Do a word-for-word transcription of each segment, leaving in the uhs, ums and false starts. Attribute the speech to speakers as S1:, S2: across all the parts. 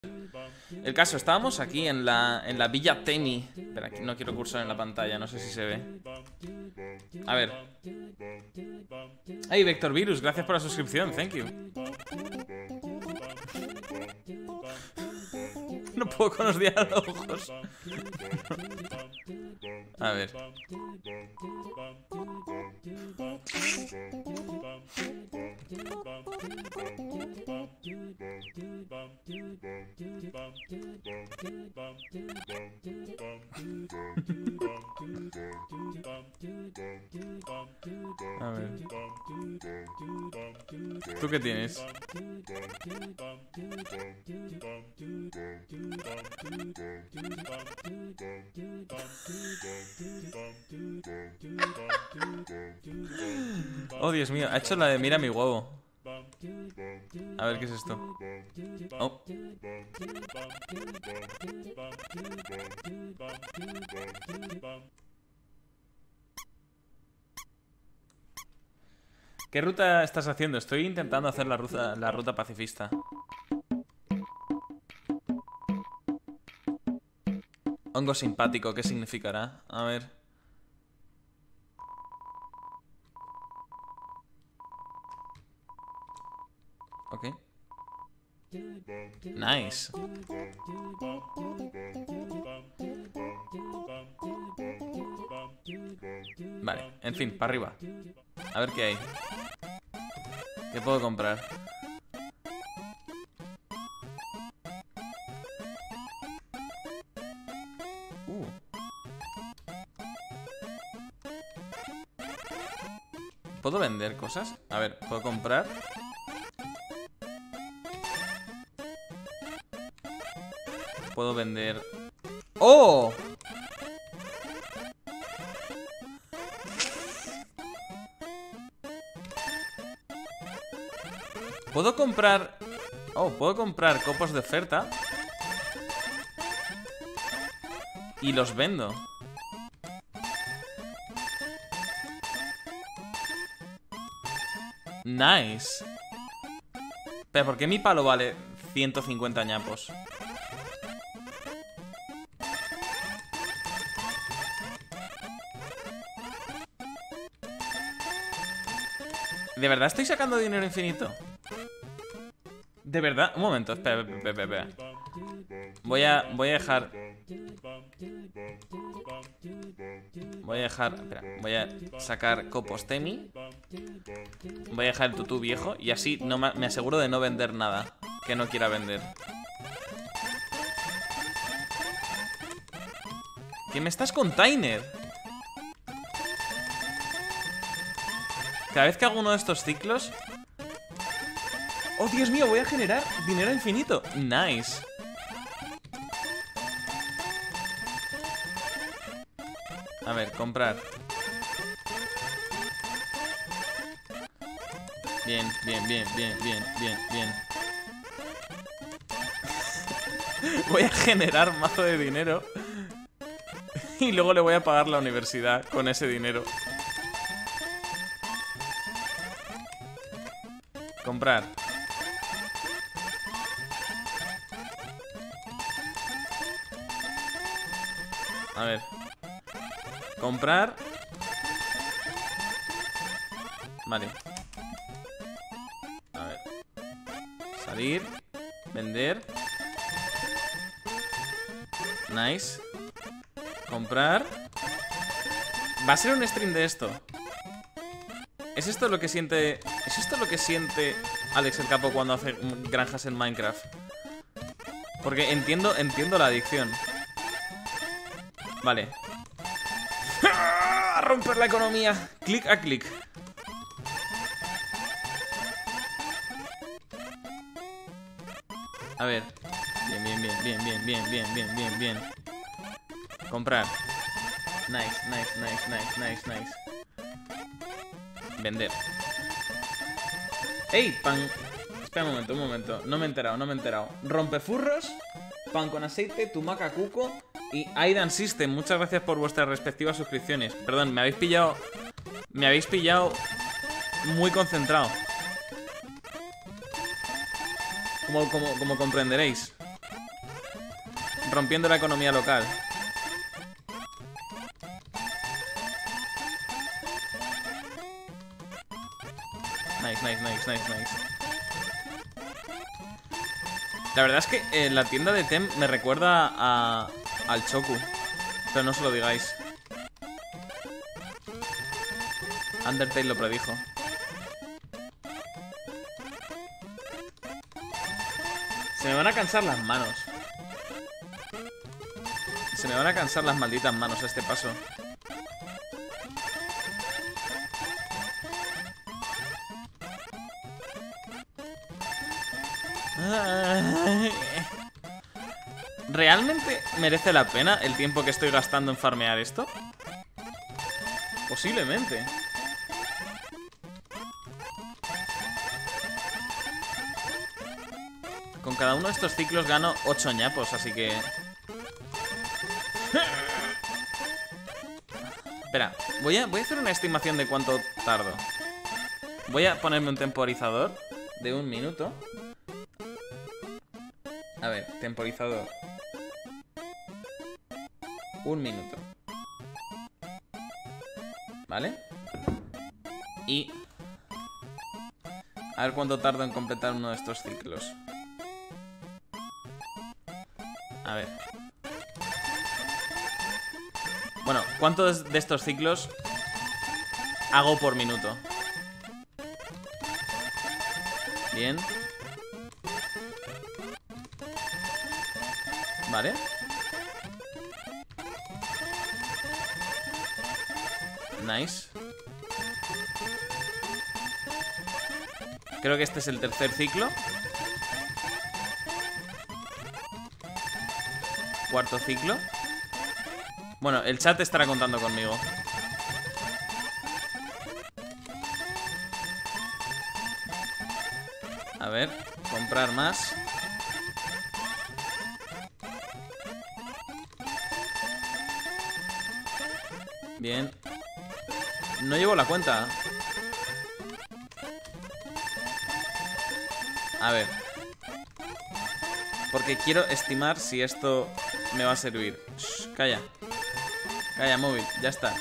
S1: El caso, estábamos aquí en la, en la Villa Temi. Espera, aquí no quiero cursar en la pantalla, no sé si se ve. A ver. Hey, Vector Virus, gracias por la suscripción, thank you. No puedo con los diálogos. A ver. A ver. ¿Tú qué tienes? Oh, Dios mío, ha hecho la de mira mi huevo. A ver, ¿qué es esto? Oh. ¿Qué ruta estás haciendo? Estoy intentando hacer la ruta, la ruta pacifista. Hongo simpático, ¿qué significará? A ver. Ok. Nice. Vale, en fin, para arriba. A ver qué hay. ¿Qué puedo comprar? Uh. ¿Puedo vender cosas? A ver, ¿puedo comprar? Puedo vender... ¡Oh! ¿Puedo comprar...? Oh, puedo comprar copos de oferta y los vendo. Nice. Pero ¿por qué mi palo vale ciento cincuenta ñapos? ¿De verdad estoy sacando dinero infinito? ¿De verdad? Un momento, espera, espera, espera, espera. Voy a, voy a dejar... Voy a dejar... Espera, voy a sacar copos Temi. Voy a dejar el tutú viejo. Y así no me, me aseguro de no vender nada que no quiera vender. ¿Qué me estás container? Cada vez que hago uno de estos ciclos... ¡Oh, Dios mío! Voy a generar dinero infinito. Nice. A ver, comprar. Bien, bien, bien, bien, bien, bien, bien. Voy a generar mazo de dinero. Y luego le voy a pagar la universidad con ese dinero. Comprar. A ver. Comprar. Vale. A ver. Salir. Vender. Nice. Comprar. Va a ser un stream de esto. ¿Es esto lo que siente... ¿Es esto lo que siente Alex el Capo cuando hace granjas en Minecraft? Porque entiendo, entiendo la adicción. Vale. ¡Ah! A romper la economía. Clic a clic. A ver. Bien, bien, bien, bien, bien, bien, bien, bien, bien, bien. Comprar. Nice, nice, nice, nice, nice, nice. Vender. ¡Ey! Pan... Espera un momento, un momento. No me he enterado, no me he enterado. Rompefurros, pan con aceite, tumaca cuco y Aidan System. Muchas gracias por vuestras respectivas suscripciones. Perdón, me habéis pillado... Me habéis pillado muy concentrado. Como, como, como comprenderéis. rompiendo la economía local. Nice, nice, nice, nice, nice. La verdad es que eh, la tienda de Tem me recuerda a, al Choku. Pero no se lo digáis. Undertale lo predijo. Se me van a cansar las manos. Se me van a cansar las malditas manos a este paso. ¿Realmente merece la pena el tiempo que estoy gastando en farmear esto? Posiblemente. Con cada uno de estos ciclos gano ocho ñapos, así que... Espera, voy a, voy a hacer una estimación de cuánto tardo. Voy a ponerme un temporizador de un minuto. A ver, temporizador. Un minuto. ¿Vale? Y... a ver cuánto tardo en completar uno de estos ciclos. A ver. Bueno, ¿cuántos de estos ciclos hago por minuto? Bien. Vale. Nice. Creo que este es el tercer ciclo. Cuarto ciclo. Bueno, el chat estará contando conmigo. A ver, comprar más. Bien. No llevo la cuenta. A ver. Porque quiero estimar si esto me va a servir. Shh, calla. Calla, móvil, ya está.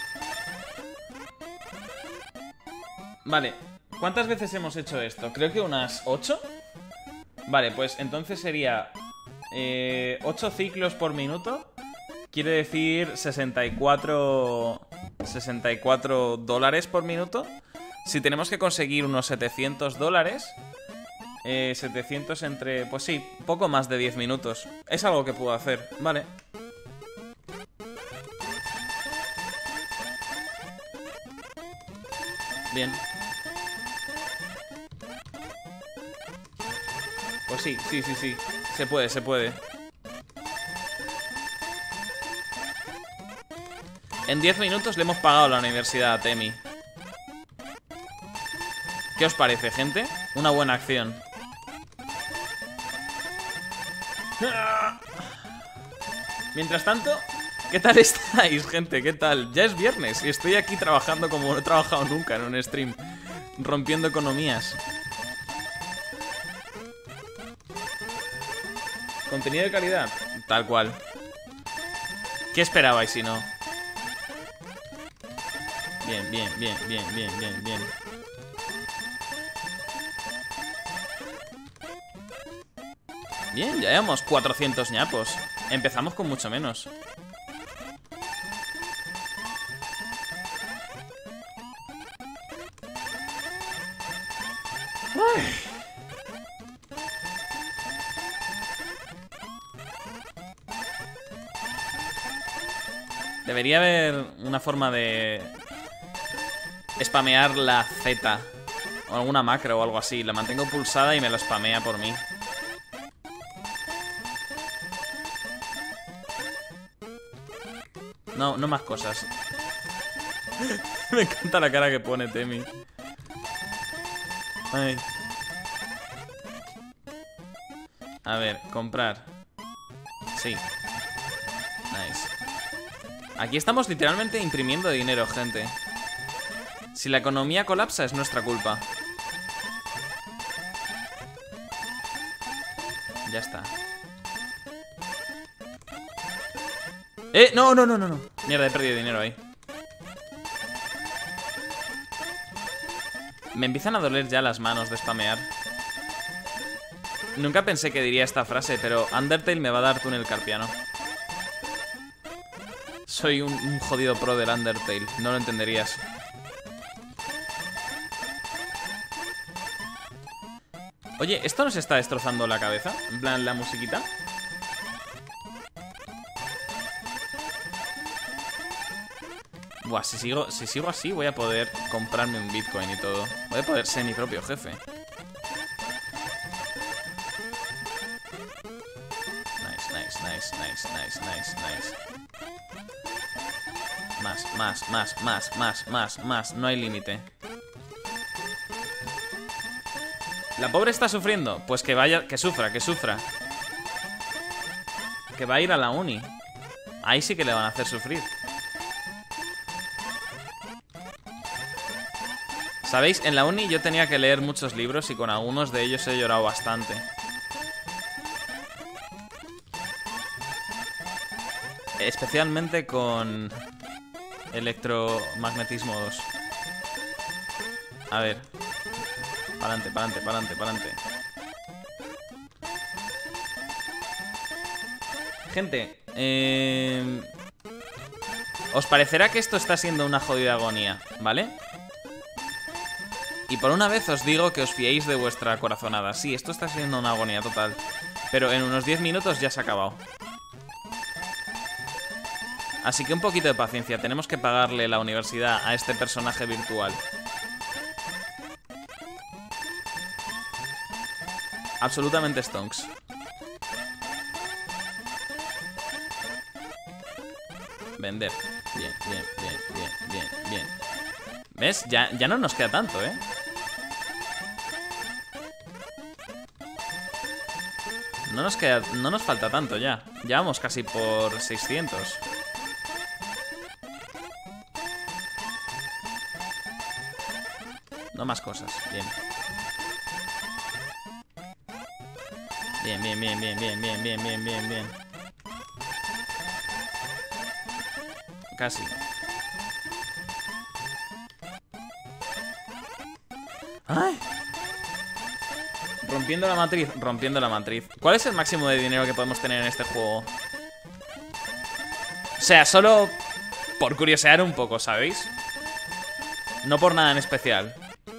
S1: Vale, ¿cuántas veces hemos hecho esto? Creo que unas ocho. Vale, pues entonces sería eh, ocho ciclos por minuto. Quiere decir sesenta y cuatro sesenta y cuatro dólares por minuto. Si tenemos que conseguir unos setecientos dólares, eh, setecientos entre... pues sí, poco más de diez minutos. Es algo que puedo hacer, vale. Bien. Pues sí, sí, sí, sí. Se puede, se puede. En diez minutos le hemos pagado la universidad a Temi. ¿Qué os parece, gente? Una buena acción. Mientras tanto, ¿qué tal estáis, gente? ¿Qué tal? Ya es viernes y estoy aquí trabajando como no he trabajado nunca en un stream. Rompiendo economías. ¿Contenido de calidad? Tal cual. ¿Qué esperabais si no? Bien, bien, bien, bien, bien, bien, bien. Bien, ya llevamos cuatrocientos ñapos. Empezamos con mucho menos. Ay. Debería haber una forma de spamear la Z o alguna macro o algo así. La mantengo pulsada y me lo spamea por mí. No, no más cosas. Me encanta la cara que pone Temi. Ay. A ver, comprar. Sí. Nice. Aquí estamos literalmente imprimiendo dinero, gente. Si la economía colapsa es nuestra culpa. Ya está. Eh, no, no, no, no, no. Mierda, he perdido dinero ahí. Me empiezan a doler ya las manos de spamear. Nunca pensé que diría esta frase, pero Undertale me va a dar túnel carpiano. Soy un, un jodido pro del Undertale, no lo entenderías. Oye, ¿esto nos está destrozando la cabeza? En plan, la musiquita. Buah, si sigo, si sigo así voy a poder comprarme un Bitcoin y todo. Voy a poder ser mi propio jefe. Nice, nice, nice, nice, nice, nice, nice. Más, más, más, más, más, más, más. No hay límite. ¿La pobre está sufriendo? Pues que vaya, que sufra, que sufra. Que va a ir a la uni. Ahí sí que le van a hacer sufrir. ¿Sabéis? En la uni yo tenía que leer muchos libros y con algunos de ellos he llorado bastante. Especialmente con Electromagnetismo dos. A ver. Pa'lante, pa'lante, pa'lante, pa'lante. Gente, eh... os parecerá que esto está siendo una jodida agonía, ¿vale? Y por una vez os digo que os fiéis de vuestra corazonada. Sí, esto está siendo una agonía total. Pero en unos diez minutos ya se ha acabado. Así que un poquito de paciencia. Tenemos que pagarle la universidad a este personaje virtual. Absolutamente stonks. Vender. Bien, bien, bien, bien, bien, bien. ¿Ves? Ya, ya no nos queda tanto, ¿eh? No nos queda, no nos falta tanto ya. Ya vamos casi por seiscientos. No más cosas. Bien. Bien, bien, bien, bien, bien, bien, bien, bien, bien, bien. Casi. ¡Ay! Rompiendo la matriz, rompiendo la matriz. ¿Cuál es el máximo de dinero que podemos tener en este juego? O sea, solo por curiosear un poco, ¿sabéis? No por nada en especial.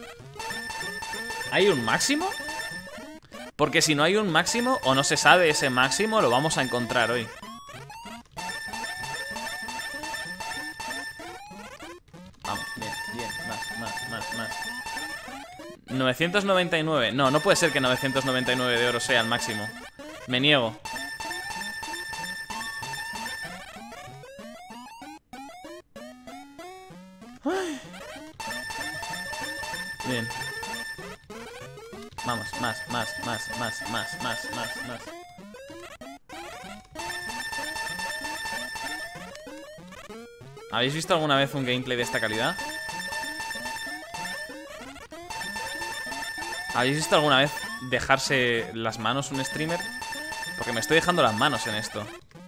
S1: ¿Hay un máximo? Porque si no hay un máximo, o no se sabe ese máximo, lo vamos a encontrar hoy. Vamos, bien, bien, más, más, más, más. novecientos noventa y nueve. No, no puede ser que novecientos noventa y nueve de oro sea el máximo. Me niego. Ay. Bien. Vamos, más, más, más, más, más, más, más, más. ¿Habéis visto alguna vez un gameplay de esta calidad? ¿Habéis visto alguna vez dejarse las manos un streamer? Porque me estoy dejando las manos en esto.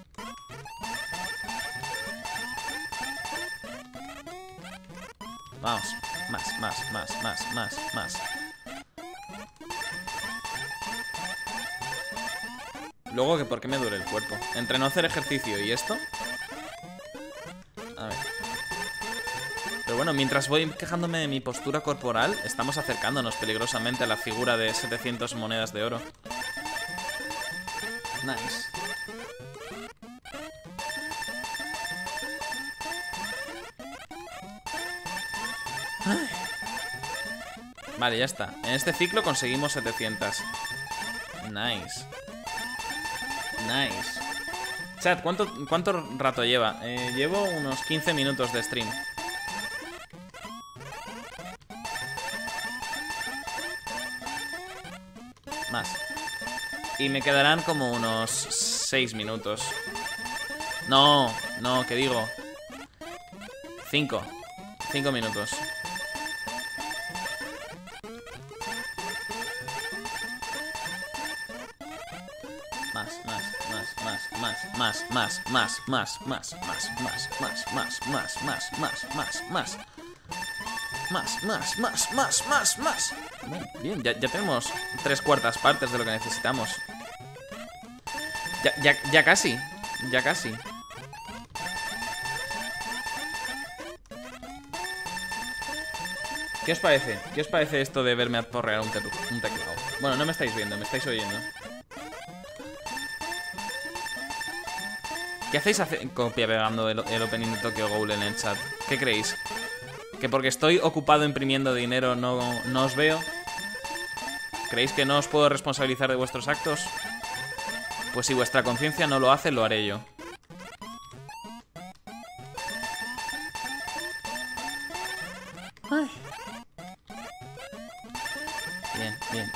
S1: Vamos, más, más, más, más, más, más. Luego que por qué me duele el cuerpo. Entre no hacer ejercicio y esto. A ver. Pero bueno, mientras voy quejándome de mi postura corporal, estamos acercándonos peligrosamente a la figura de setecientas monedas de oro. Nice. Ay. Vale, ya está. En este ciclo conseguimos setecientas. Nice. Nice. Chat, ¿cuánto, cuánto rato lleva? Eh, llevo unos quince minutos de stream. Más. Y me quedarán como unos seis minutos. No, no, ¿qué digo? cinco. cinco minutos. Más, más, más, más, más, más, más, más, más, más, más, más, más, más, más, más, más, más, más. Más, más, más, más, más, más. Bien, bien, ya, ya tenemos tres cuartas partes de lo que necesitamos. Ya, ya, ya casi. Ya casi. ¿Qué os parece? ¿Qué os parece esto de verme aporrear un, te un teclado? Bueno, no me estáis viendo, me estáis oyendo. ¿Qué hacéis hace copia pegando el, el opening de Tokyo Ghoul en el chat? ¿Qué creéis? ¿Que porque estoy ocupado imprimiendo dinero no, no os veo? ¿Creéis que no os puedo responsabilizar de vuestros actos? Pues si vuestra conciencia no lo hace, lo haré yo. Ay. Bien, bien.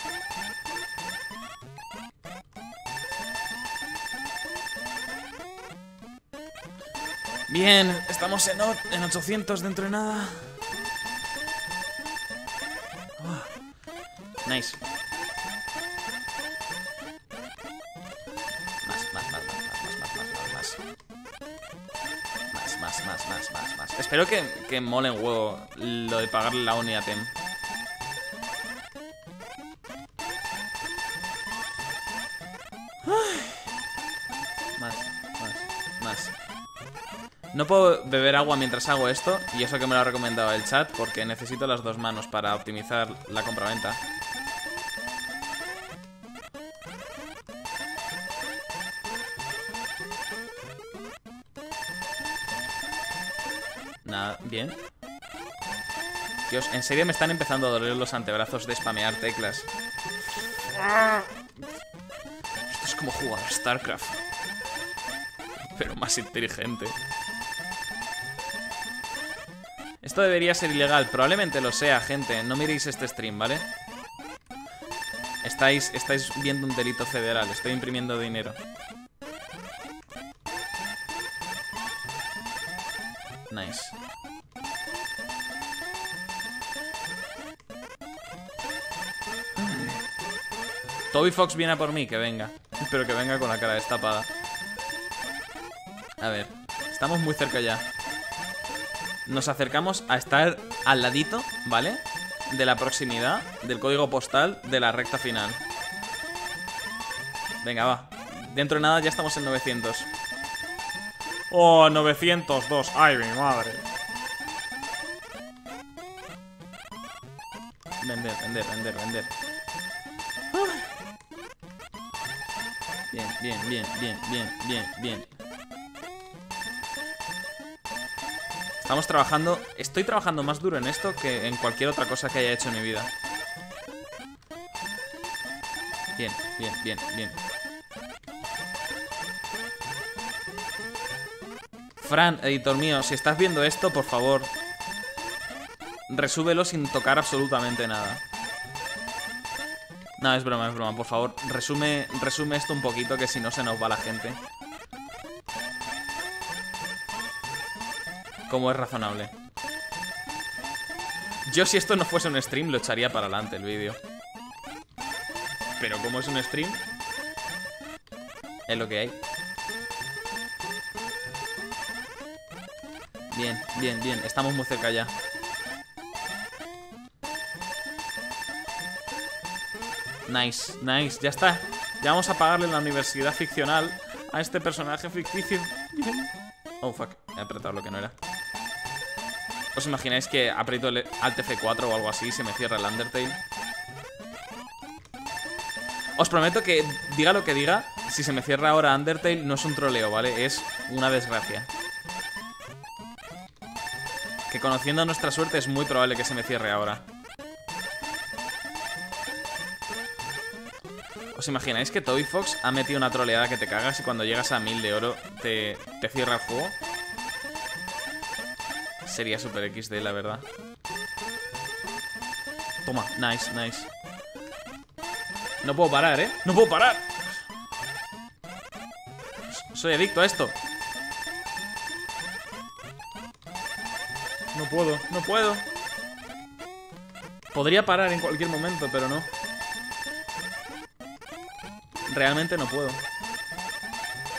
S1: Bien, estamos en, en ochocientos dentro de nada. Oh. Nice. Más, más, más, más, más, más, más, más, más. Más, más, más, más, más. Espero que, que mole un huevo lo de pagarle la uni a Tem. Más, más, más. No puedo beber agua mientras hago esto, y eso que me lo ha recomendado el chat, porque necesito las dos manos para optimizar la compraventa. Nada, bien. Dios, en serio me están empezando a doler los antebrazos de spamear teclas. Esto es como jugar a StarCraft, pero más inteligente. Esto debería ser ilegal, probablemente lo sea, gente. No miréis este stream, ¿vale? Estáis, estáis viendo un delito federal. Estoy imprimiendo dinero. Nice. Toby Fox viene a por mí, que venga. Espero que venga con la cara destapada. A ver, estamos muy cerca ya. Nos acercamos a estar al ladito, ¿vale? De la proximidad del código postal de la recta final. Venga, va. Dentro de nada ya estamos en novecientos. Oh, novecientos dos. Ay, mi madre. Vender, vender, vender, vender. Bien, bien, bien, bien, bien, bien, bien. Estamos trabajando... Estoy trabajando más duro en esto que en cualquier otra cosa que haya hecho en mi vida. Bien, bien, bien, bien. Fran, editor mío, si estás viendo esto, por favor, resúbelo sin tocar absolutamente nada. No, es broma, es broma, por favor, resume, resume esto un poquito, que si no se nos va la gente. Como es razonable. Yo, si esto no fuese un stream, lo echaría para adelante el vídeo. Pero como es un stream, es lo que hay. Bien, bien, bien, estamos muy cerca ya. Nice, nice, ya está. Ya vamos a pagarle la universidad ficcional a este personaje ficticio. Oh, fuck, he apretado lo que no era. ¿Os imagináis que aprieto el Alt F cuatro o algo así y se me cierra el Undertale? Os prometo que, diga lo que diga, si se me cierra ahora Undertale no es un troleo, ¿vale? Es una desgracia. Que conociendo nuestra suerte es muy probable que se me cierre ahora. ¿Os imagináis que Toby Fox ha metido una troleada que te cagas y cuando llegas a mil de oro te, te cierra el juego? Sería super equis de, la verdad. Toma, nice, nice. No puedo parar, ¿eh? ¡No puedo parar! Soy adicto a esto. No puedo, no puedo. Podría parar en cualquier momento, pero no. Realmente no puedo.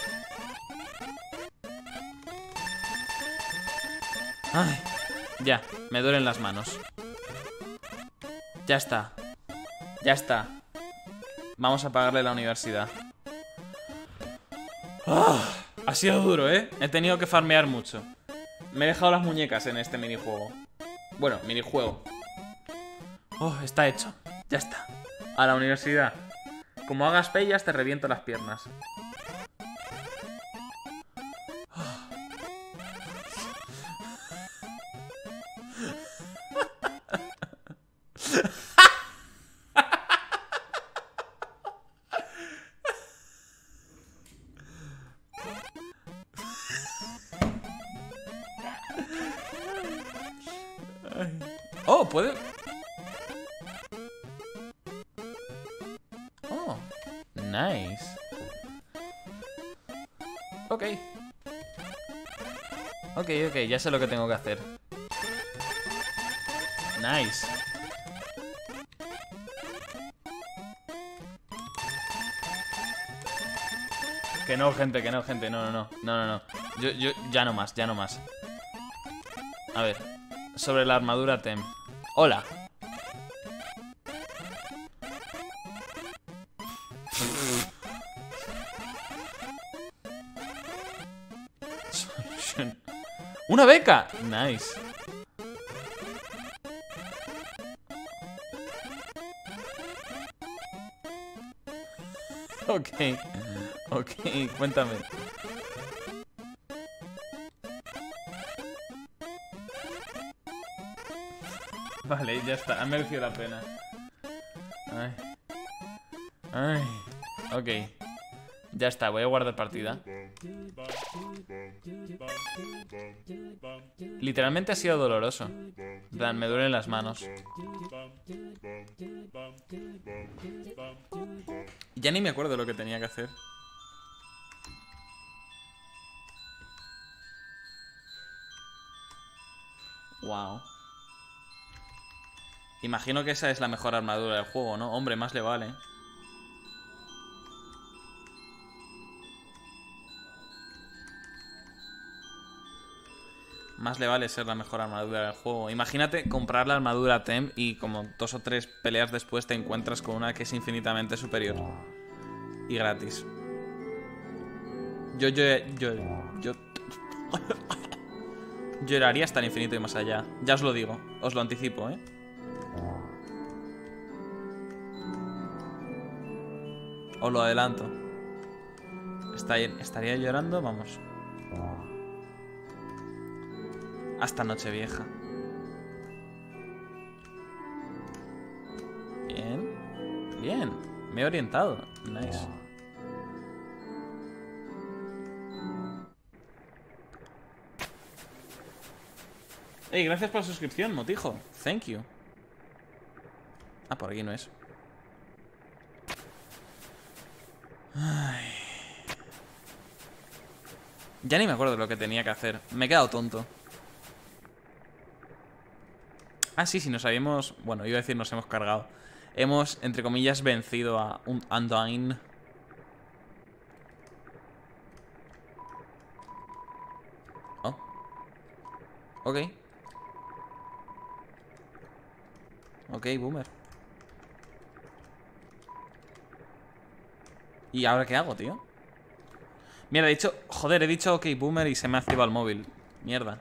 S1: Ay, ya, me duelen las manos. Ya está. Ya está. Vamos a pagarle la universidad. Oh, ha sido duro, ¿eh? He tenido que farmear mucho. Me he dejado las muñecas en este minijuego. Bueno, minijuego. Oh, está hecho. Ya está. A la universidad. Como hagas pellas, te reviento las piernas. Oh, puede... Oh, nice. Ok. Ok, ok, ya sé lo que tengo que hacer. Nice. Que no, gente, que no, gente, no, no, no, no, no, no. Yo, yo, ya no más, ya no más. A ver, sobre la armadura Tem. Hola. ¡Una beca! Nice. Ok. Ok, cuéntame. Vale, ya está. Ha merecido la pena. Ay. Ay. Ok. Ya está, voy a guardar partida. Literalmente ha sido doloroso. En plan, me duelen las manos. Ya ni me acuerdo lo que tenía que hacer. Wow. Imagino que esa es la mejor armadura del juego, ¿no? Hombre, más le vale. Más le vale ser la mejor armadura del juego. Imagínate comprar la armadura Tem y como dos o tres peleas después te encuentras con una que es infinitamente superior. Y gratis. Yo, yo, yo, yo... Lloraría hasta el infinito y más allá. Ya os lo digo, os lo anticipo, ¿eh? Os lo adelanto. Estaría llorando, vamos. Hasta Nochevieja. Bien. Bien. Me he orientado. Nice. Hey, gracias por la suscripción, Motijo. Thank you. Ah, por aquí no es. Ay. Ya ni me acuerdo lo que tenía que hacer. Me he quedado tonto. Ah, sí, sí, nos habíamos... Bueno, iba a decir nos hemos cargado. Hemos, entre comillas, vencido a un Undyne. Oh. Ok. Ok, boomer. ¿Y ahora qué hago, tío? Mierda, he dicho... Joder, he dicho ok, boomer y se me ha activado el móvil. Mierda.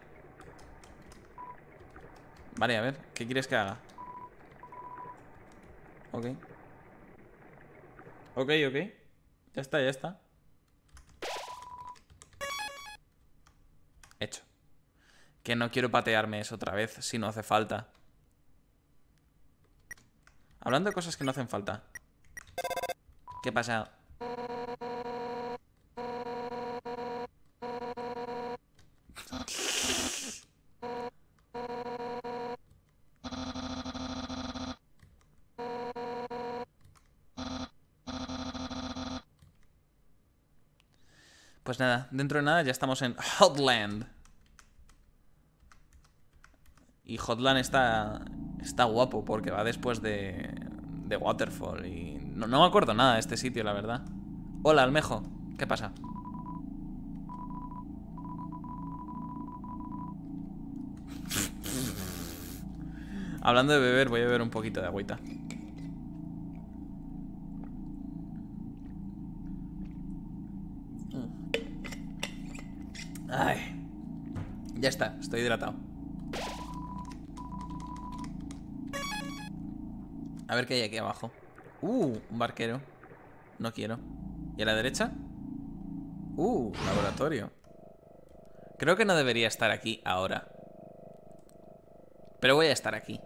S1: Vale, a ver, ¿qué quieres que haga? Ok. Ok, ok. Ya está, ya está. Hecho. Que no quiero patearme eso otra vez, si no hace falta. Hablando de cosas que no hacen falta. ¿Qué pasa? Pues nada, dentro de nada ya estamos en Hotland. Y Hotland está está guapo porque va después de, de Waterfall. Y no, no me acuerdo nada de este sitio, la verdad. Hola, Almejo. ¿Qué pasa? Hablando de beber, voy a beber un poquito de agüita. Ay. Ya está, estoy hidratado. A ver qué hay aquí abajo. Uh, un barquero. No quiero. ¿Y a la derecha? Uh, laboratorio. Creo que no debería estar aquí ahora. Pero voy a estar aquí.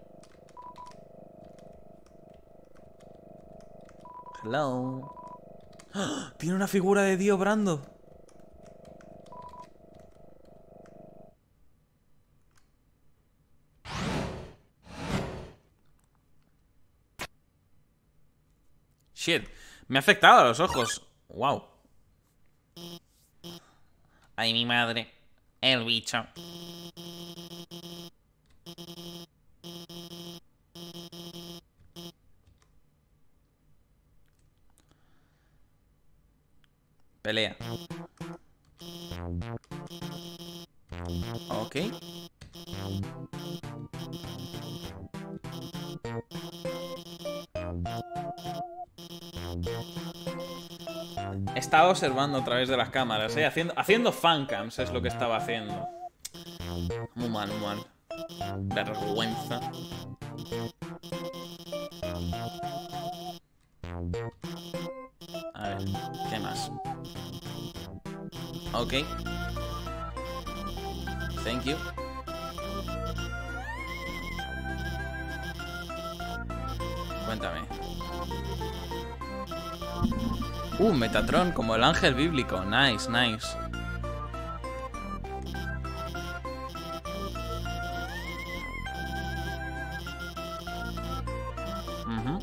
S1: Hello. ¡Oh! Tiene una figura de Dio Brando. Shit. Me ha afectado a los ojos. Wow. Ay, mi madre. El bicho. Pelea. Ok. Estaba observando a través de las cámaras, ¿eh? Haciendo, haciendo fancams es lo que estaba haciendo. Muy mal, muy mal. Vergüenza. A ver, ¿qué más? Ok. Thank you. Cuéntame. Uh, Metatron, como el ángel bíblico. Nice, nice. Uh-huh.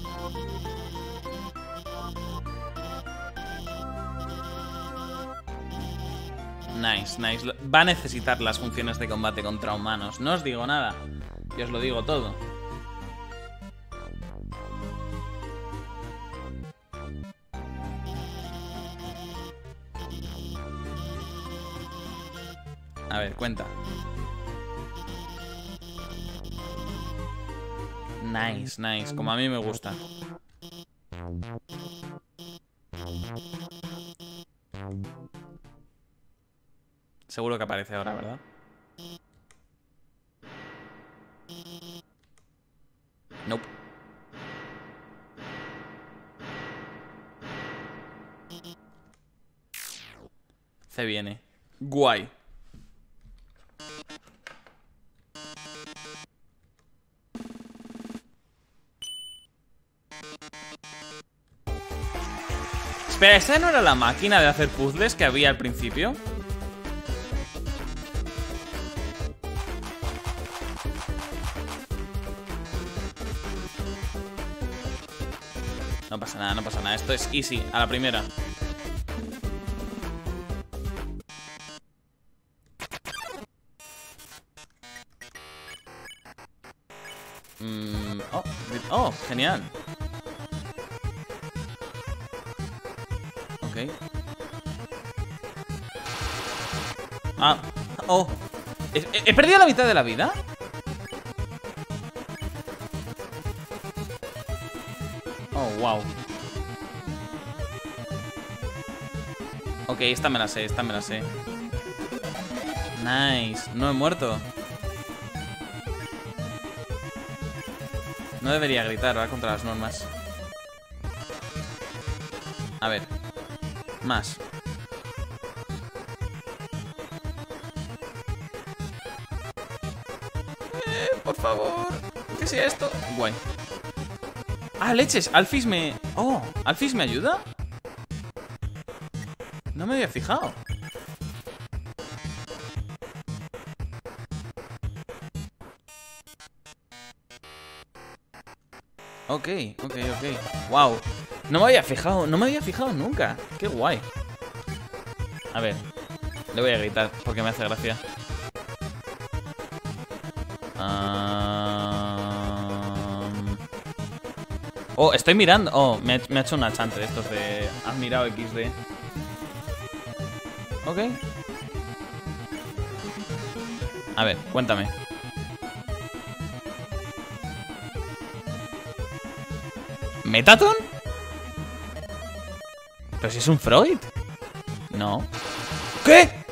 S1: Nice, nice. Va a necesitar las funciones de combate contra humanos. No os digo nada. Yo os lo digo todo. A ver, cuenta. Nice, nice. Como a mí me gusta. Seguro que aparece ahora, ¿verdad? Nope. Se viene. Guay. Espera, ¿esa no era la máquina de hacer puzzles que había al principio? No pasa nada, no pasa nada. Esto es easy, a la primera. Mm, oh, oh, genial. Ok. Ah, oh. ¿He, he perdido la mitad de la vida? Oh, wow. Ok, esta me la sé, esta me la sé. Nice. No he muerto. No debería gritar, va contra las normas. A ver. Más. Eh, por favor. ¿Qué sea esto? Guay. Ah, leches. Alphys me... Oh, ¿Alphys me ayuda? No me había fijado. Ok, ok, ok. Wow. No me había fijado, no me había fijado nunca. Qué guay. A ver, le voy a gritar porque me hace gracia. Um... Oh, estoy mirando. Oh, me ha, me ha hecho una chante de estos de admirado equis de. Ok. A ver, cuéntame. ¿Metaton? Pero si es un Freud. No. ¿Qué?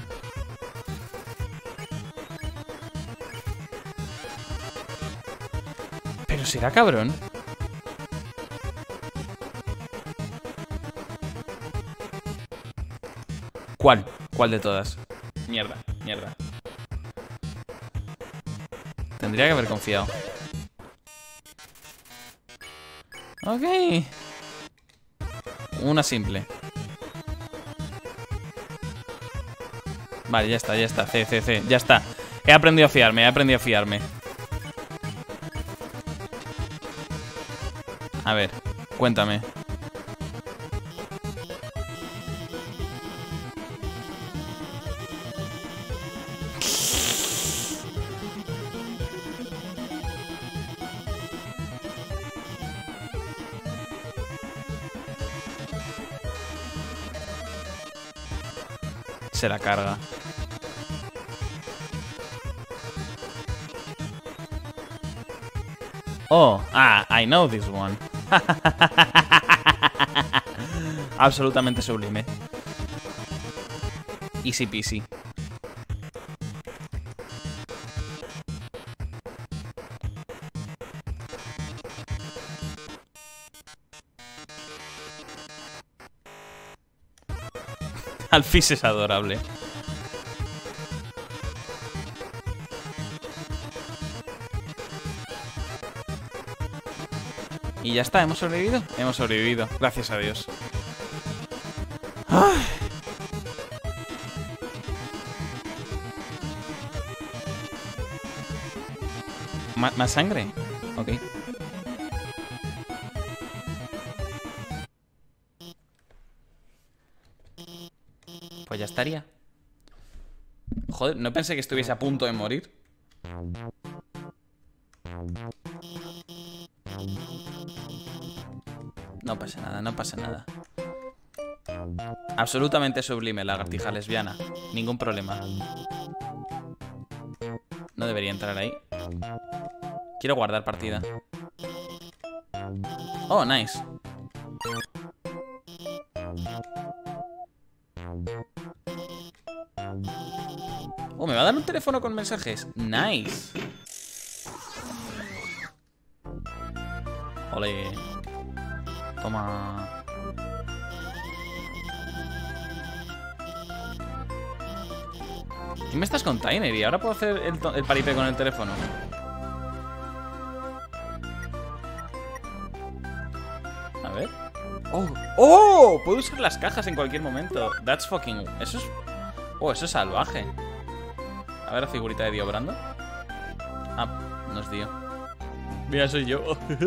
S1: Pero será cabrón. ¿Cuál? ¿Cuál de todas? Mierda, mierda. Tendría que haber confiado. Ok. Una simple. Vale, ya está, ya está. C, C, C, ya está. He aprendido a fiarme, he aprendido a fiarme. A ver, cuéntame. Se la carga. Oh, ah, I know this one. Absolutamente sublime. Easy peasy. Alphys es adorable. Y ya está, ¿hemos sobrevivido? Hemos sobrevivido, gracias a Dios. ¡Ay! ¿Más sangre? Ok. Pues ya estaría. Joder, no pensé que estuviese a punto de morir. No pasa nada, no pasa nada. Absolutamente sublime, lagartija lesbiana. Ningún problema. No debería entrar ahí. Quiero guardar partida. Oh, nice. Oh, ¿me va a dar un teléfono con mensajes? Nice. Ole. Toma. ¿Y me estás con Container? Y ahora puedo hacer el, el paripé con el teléfono. A ver. ¡Oh! ¡Oh! Puedo usar las cajas en cualquier momento. That's fucking... Eso es... Oh, eso es salvaje. A ver la figurita de Dio Brando. Ah, no es Dio. Mira, soy yo.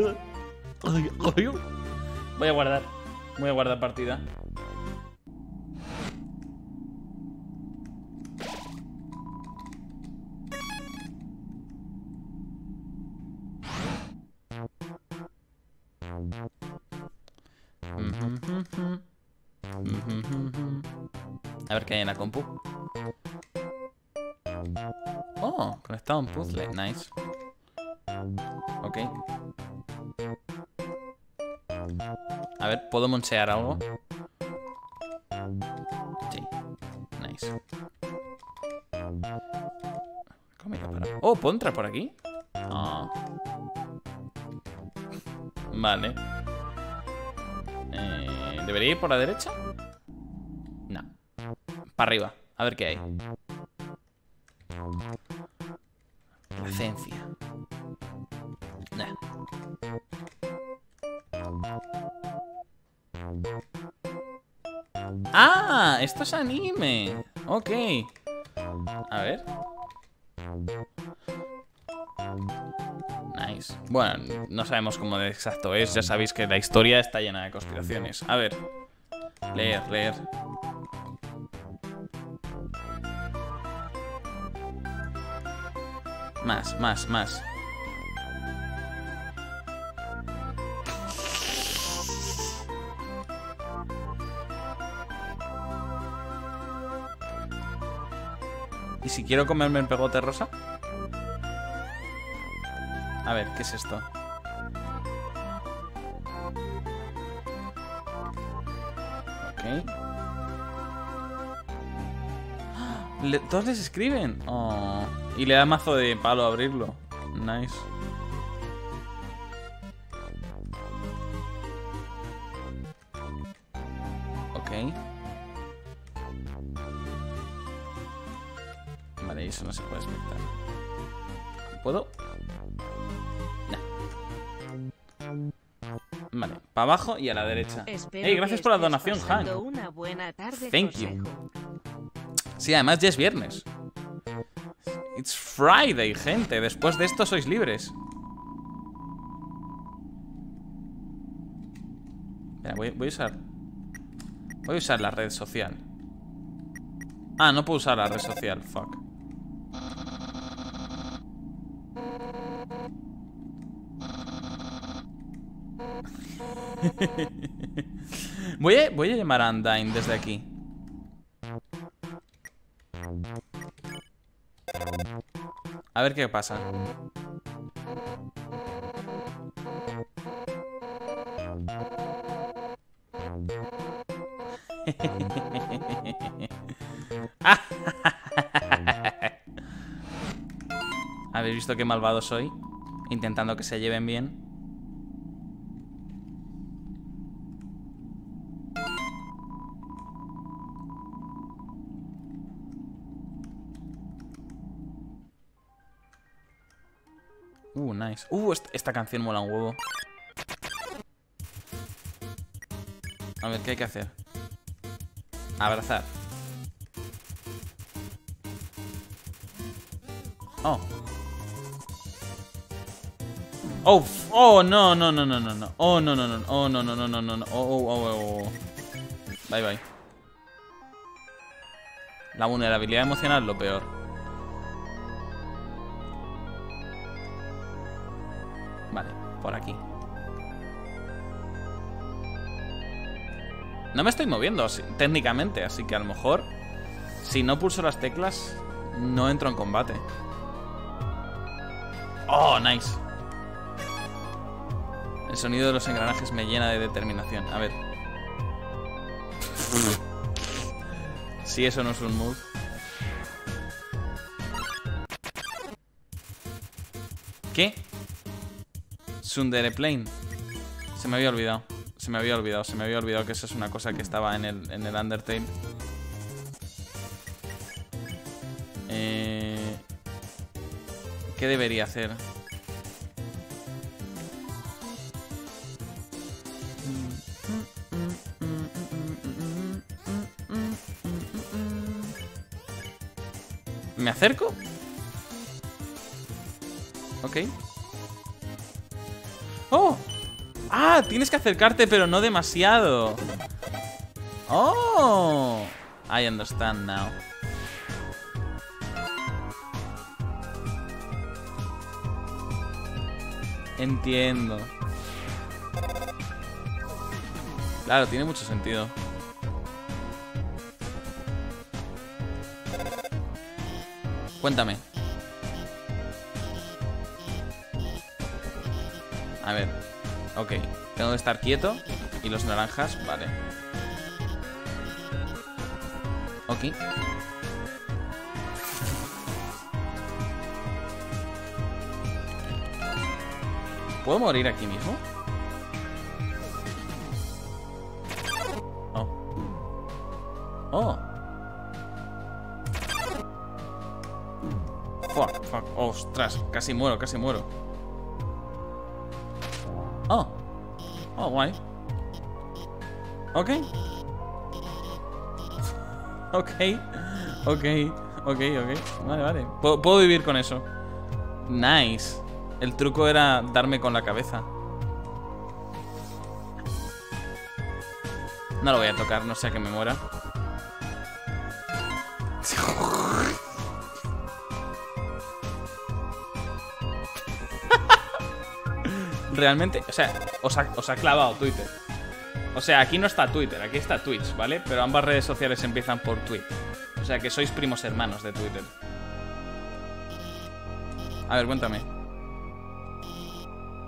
S1: Voy a guardar. Voy a guardar partida. A ver qué hay en la compu. Oh, conectado a un puzzle. Nice. Ok. A ver, ¿puedo monsear algo? Sí. Nice. ¿Cómo irá para... Oh, ¿puedo entrar por aquí? Oh. Vale. Eh, ¿Debería ir por la derecha? No. Para arriba. A ver qué hay. La esencia. Nah. ¡Ah! Esto es anime. Ok. A ver. Nice. Bueno, no sabemos cómo de exacto es. Ya sabéis que la historia está llena de conspiraciones. A ver. Leer, leer. Más, más, más. ¿Y si quiero comerme el pegote rosa? A ver, ¿qué es esto? Le, todos les escriben. Oh. Y le da mazo de palo a abrirlo. Nice. Ok. Vale, eso no se puede expectar. ¿Puedo? No. Vale, para abajo y a la derecha. Ey, gracias por la donación, Hank. Thank you. Sí, además ya es viernes. It's Friday, gente. Después de esto sois libres. Espera, voy, voy a usar Voy a usar la red social. Ah, no puedo usar la red social, fuck. voy, a, voy a llamar a Undyne desde aquí. A ver qué pasa. ¿Habéis visto qué malvado soy? Intentando que se lleven bien. Uh, nice. Uh, esta, esta canción mola un huevo. A ver, ¿qué hay que hacer? Abrazar. Oh. Oh, oh, no, no, no, no, no, no. Oh, no, no, no. Oh, no, no, no, no, no. Oh, oh, oh, oh. Bye, bye. La vulnerabilidad emocional es lo peor. Vale, por aquí. No me estoy moviendo técnicamente, así que a lo mejor si no pulso las teclas no entro en combate. Oh, nice. El sonido de los engranajes me llena de determinación. A ver. Si eso no es un move. ¿Qué? Tsundere Plane. Se me había olvidado. Se me había olvidado. Se me había olvidado que eso es una cosa que estaba en el, en el Undertale. Eh, ¿Qué debería hacer? ¿Me acerco? Ok. ¡Oh! ¡Ah! Tienes que acercarte, pero no demasiado. ¡Oh! I understand now. Entiendo. Claro, tiene mucho sentido. Cuéntame. A ver. Ok. Tengo que estar quieto. Y los naranjas, vale. Ok. ¿Puedo morir aquí mismo? Oh. Oh. Fuck, fuck. Ostras, casi muero, casi muero. Oh. Oh, guay. Ok. Ok. Ok. Ok, ok. Vale, vale. Puedo, puedo vivir con eso. Nice. El truco era darme con la cabeza. No lo voy a tocar, no sea que me muera. Realmente, o sea, os ha, os ha clavado Twitter. O sea, aquí no está Twitter, aquí está Twitch, ¿vale? Pero ambas redes sociales empiezan por Twitch. O sea, que sois primos hermanos de Twitter. A ver, cuéntame.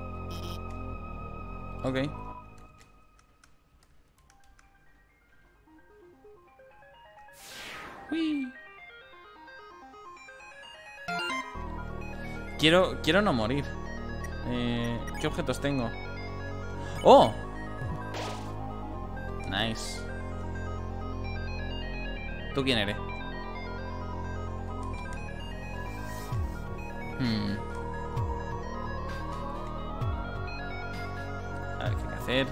S1: Ok. Uy. Quiero, quiero no morir. Eh, ¿Qué objetos tengo? ¡Oh! Nice. ¿Tú quién eres? Hmm. A ver, ¿qué hay que hacer?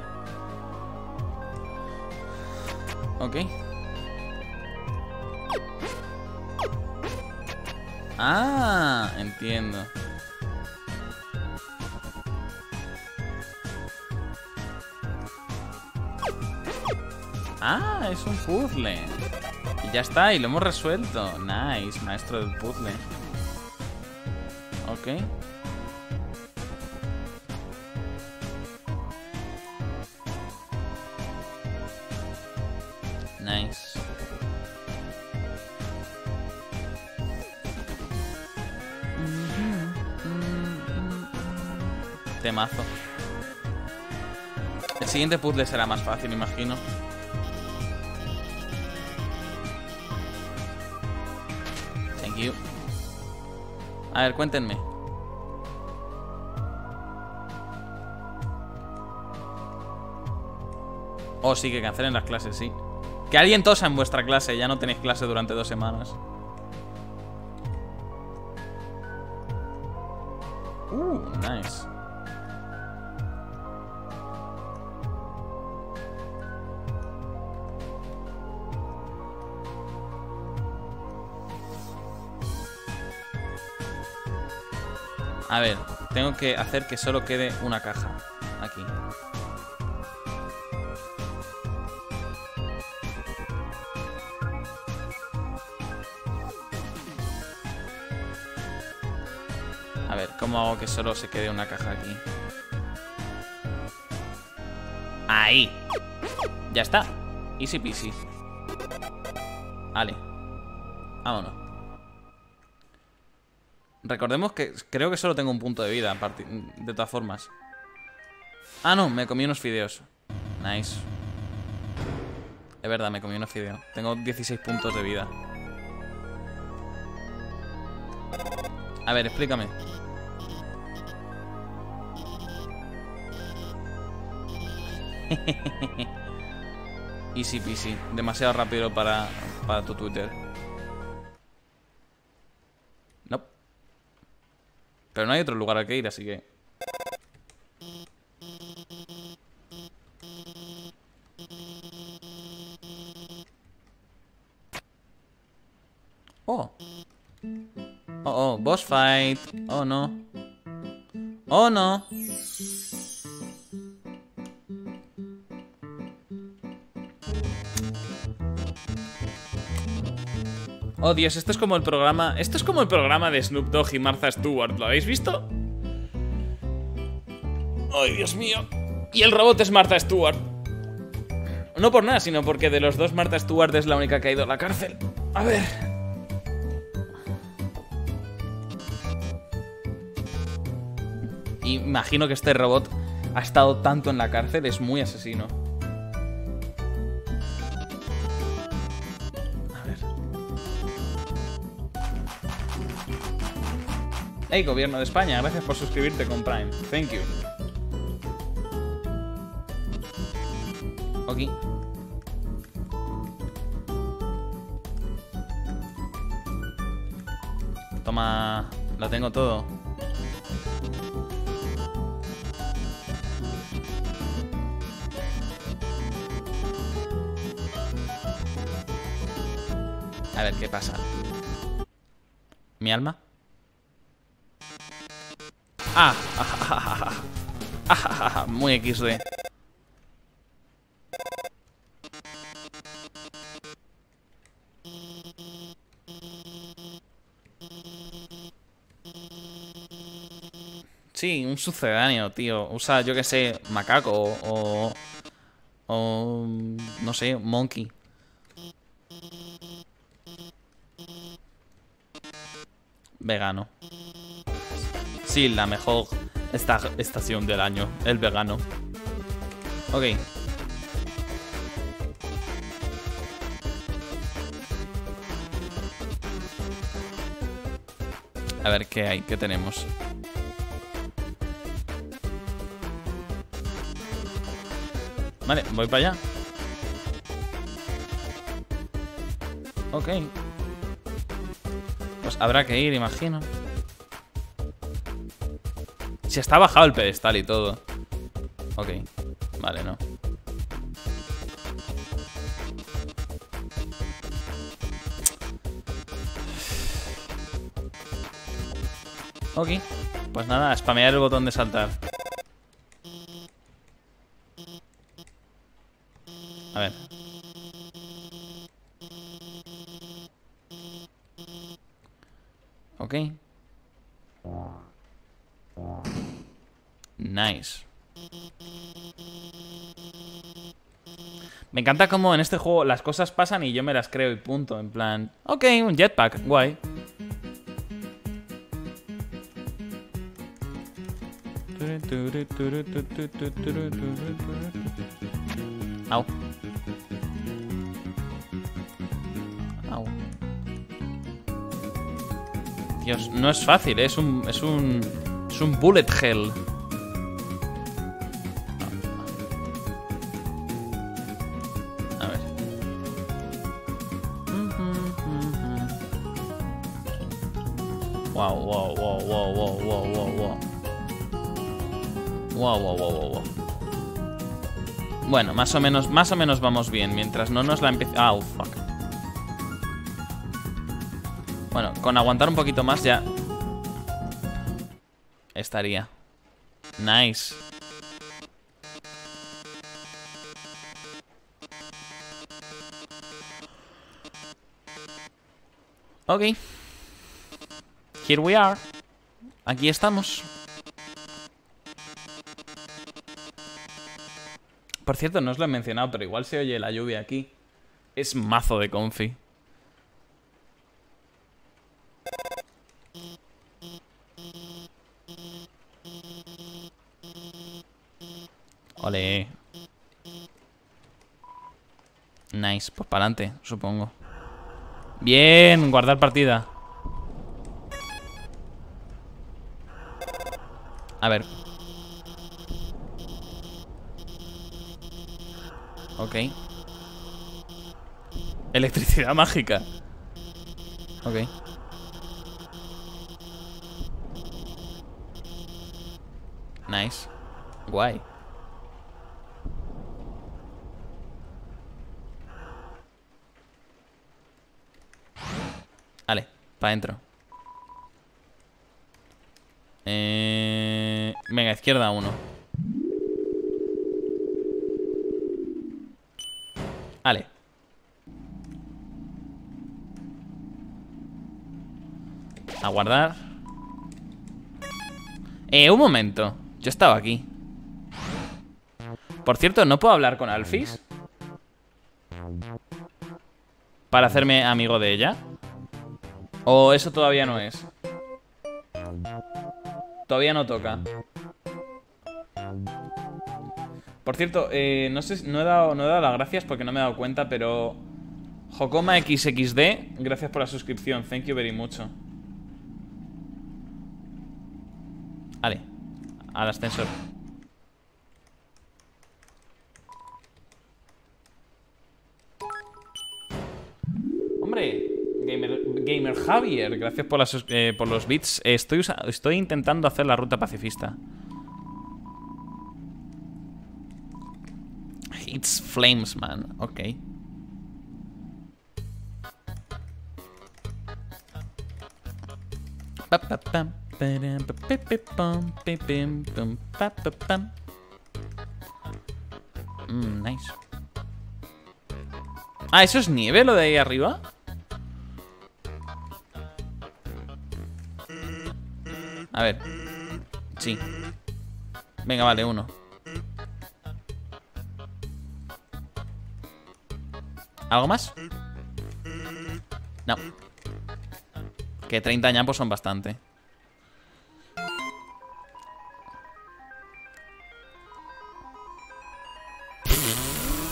S1: Ok. Ah, entiendo. Ah, es un puzzle. Y ya está, y lo hemos resuelto. Nice, maestro del puzzle. Ok. Nice. Temazo. El siguiente puzzle será más fácil, imagino. Thank you. A ver, cuéntenme. Oh, sí, que cancelen las clases, sí. Que alguien tosa en vuestra clase. Ya no tenéis clase durante dos semanas. Uh, nice. A ver, tengo que hacer que solo quede una caja aquí. A ver, ¿cómo hago que solo se quede una caja aquí? Ahí. Ya está. Easy peasy. Vale. Vámonos. Recordemos que creo que solo tengo un punto de vida, de todas formas. Ah, no, me comí unos fideos. Nice. Es verdad, me comí unos fideos. Tengo dieciséis puntos de vida. A ver, explícame. Easy peasy. Demasiado rápido para, para tu Twitter. No. Pero no hay otro lugar al que ir, así que... Oh. Oh, oh, boss fight. Oh, no. Oh, no. Oh, Dios, esto es como el programa... Esto es como el programa de Snoop Dogg y Martha Stewart. ¿Lo habéis visto? ¡Ay, Dios mío! Y el robot es Martha Stewart. No por nada, sino porque de los dos Martha Stewart es la única que ha ido a la cárcel. A ver... Imagino que este robot ha estado tanto en la cárcel, es muy asesino. A ver. Hey, gobierno de España, gracias por suscribirte con Prime. Thank you. Ok. Toma, lo tengo todo. A ver, ¿qué pasa? ¿Mi alma? ¡Ah! ah, ah, ah muy equis de. Sí, un sucedáneo, tío. Usa, yo que sé, macaco o... O... no sé, monkey. Vegano. Sí, la mejor esta estación del año, el vegano. Ok. A ver, ¿qué hay? ¿Qué tenemos? Vale, voy para allá. Ok. Pues habrá que ir, imagino. Si está bajado el pedestal y todo. Ok. Vale, no. Ok. Pues nada, spamear el botón de saltar. A ver. Ok. Nice. Me encanta cómo en este juego las cosas pasan y yo me las creo y punto. En plan, ok, un jetpack, guay. Au. Au. Dios, no es fácil, ¿eh? es un es un es un bullet hell. A ver. Wow, wow, wow, wow, wow, wow, wow, wow. Wow, wow, wow, wow, wow. Bueno, más o menos, más o menos vamos bien. Mientras no nos la empiece... Ah, oh, fuck. Bueno, con aguantar un poquito más ya estaría. Nice. Ok. Here we are. Aquí estamos. Por cierto, no os lo he mencionado, pero igual se oye la lluvia aquí. Es mazo de comfy. Ole. Nice, pues para adelante, supongo. Bien, guardar partida. A ver. Ok. Electricidad mágica. Ok. Nice. Guay. Vale, para adentro. Eh... Venga, izquierda uno. Vale. A guardar. Eh, un momento. Yo estaba aquí. Por cierto, ¿no puedo hablar con Alphys? Para hacerme amigo de ella. ¿O eso todavía no es? Todavía no toca. Por cierto, eh, no sé, no he dado, no he dado las gracias porque no me he dado cuenta, pero Jokoma X X D, gracias por la suscripción. Thank you very much. Vale, al ascensor. Hombre, Gamer, Gamer Javier, gracias por, la, eh, por los bits. eh, estoy, estoy intentando hacer la ruta pacifista. It's flames, man. Ok. Mm, nice. Ah, ¿eso es nieve lo de ahí arriba? A ver. Sí. Venga, vale, uno. ¿Algo más? No. Que treinta ñapos son bastante.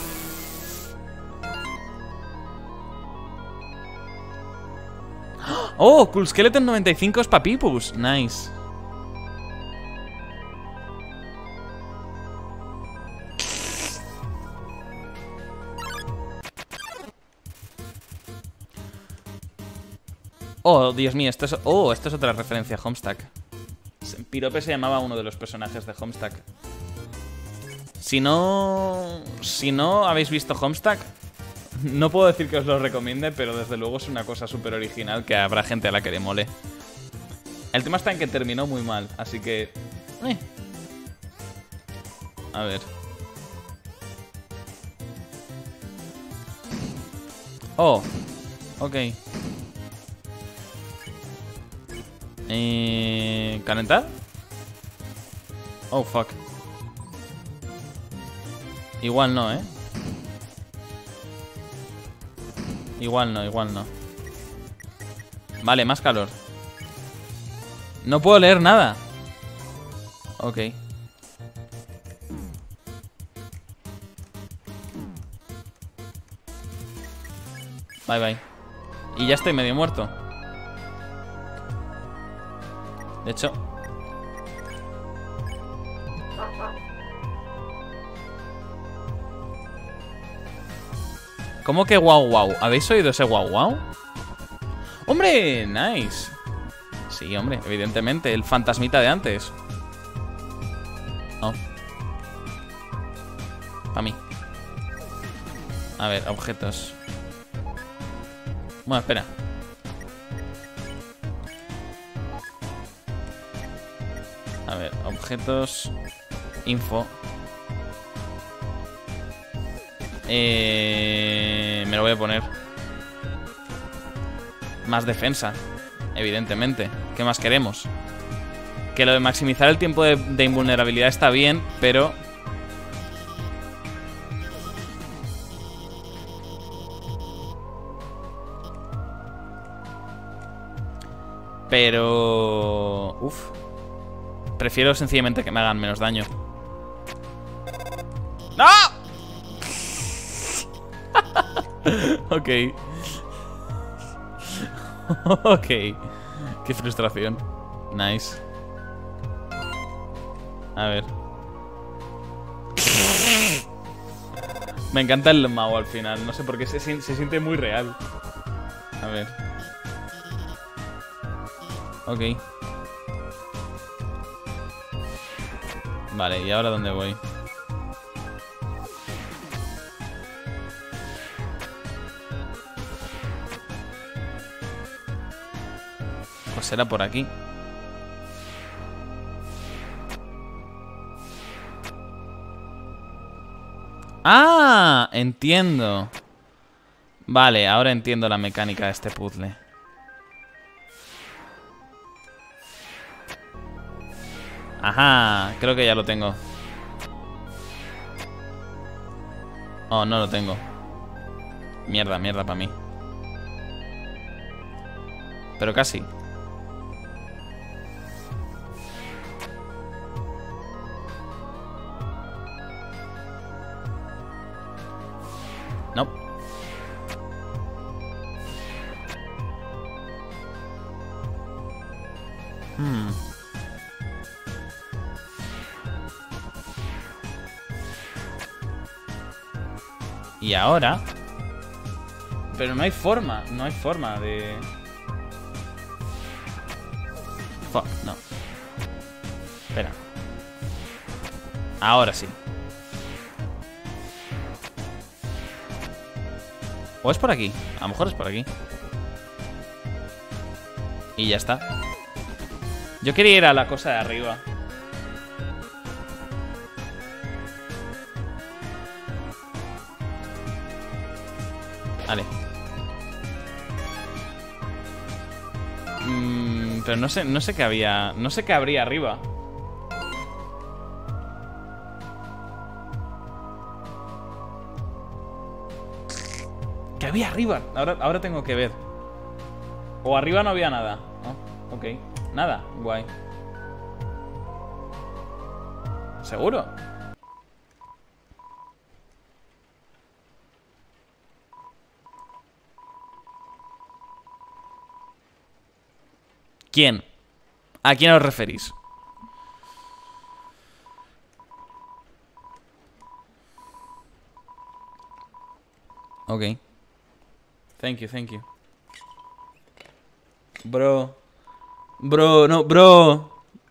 S1: ¡Oh! Oh, Cool Skeleton noventa y cinco es Papipus. Nice. Oh, Dios mío, esto es... Oh, esto es otra referencia a Homestuck. Pirope se llamaba uno de los personajes de Homestuck. Si no... Si no habéis visto Homestuck, no puedo decir que os lo recomiende, pero desde luego es una cosa súper original que habrá gente a la que le mole. El tema está en que terminó muy mal, así que... Eh. A ver. Oh, ok. Eh, ¿Calentar? Oh, fuck. Igual no, ¿eh? Igual no, igual no. Vale, más calor. No puedo leer nada. Ok. Bye, bye. Y ya estoy medio muerto. De hecho... ¿Cómo que guau guau? ¿Habéis oído ese guau guau? ¡Hombre! ¡Nice! Sí, hombre, evidentemente. El fantasmita de antes. No. Para mí. A ver, objetos. Bueno, espera. A ver, objetos. Info. Eh, me lo voy a poner. Más defensa, evidentemente. ¿Qué más queremos? Que lo de maximizar el tiempo de, de invulnerabilidad está bien, pero... Pero... Uf. Prefiero sencillamente que me hagan menos daño. ¡No! Ok. Ok. Qué frustración. Nice. A ver. Me encanta el Mao al final. No sé por qué se, se siente muy real. A ver. Ok. Vale, ¿y ahora dónde voy? Pues será por aquí. ¡Ah! Entiendo. Vale, ahora entiendo la mecánica de este puzzle. Ajá, creo que ya lo tengo. Oh, no lo tengo. Mierda, mierda para mí. Pero casi. No. Hmm. Y ahora... Pero no hay forma, no hay forma de... Fuck, no. Espera. Ahora sí. O es por aquí, a lo mejor es por aquí. Y ya está. Yo quería ir a la cosa de arriba. Vale. Mm, pero no sé, no sé qué había. No sé qué habría arriba. ¿Qué había arriba? Ahora, ahora tengo que ver. O arriba no había nada. Oh, ok. Nada. Guay. ¿Seguro? ¿Quién? ¿A quién os referís? Ok. Thank you, thank you. Bro. Bro, no, bro.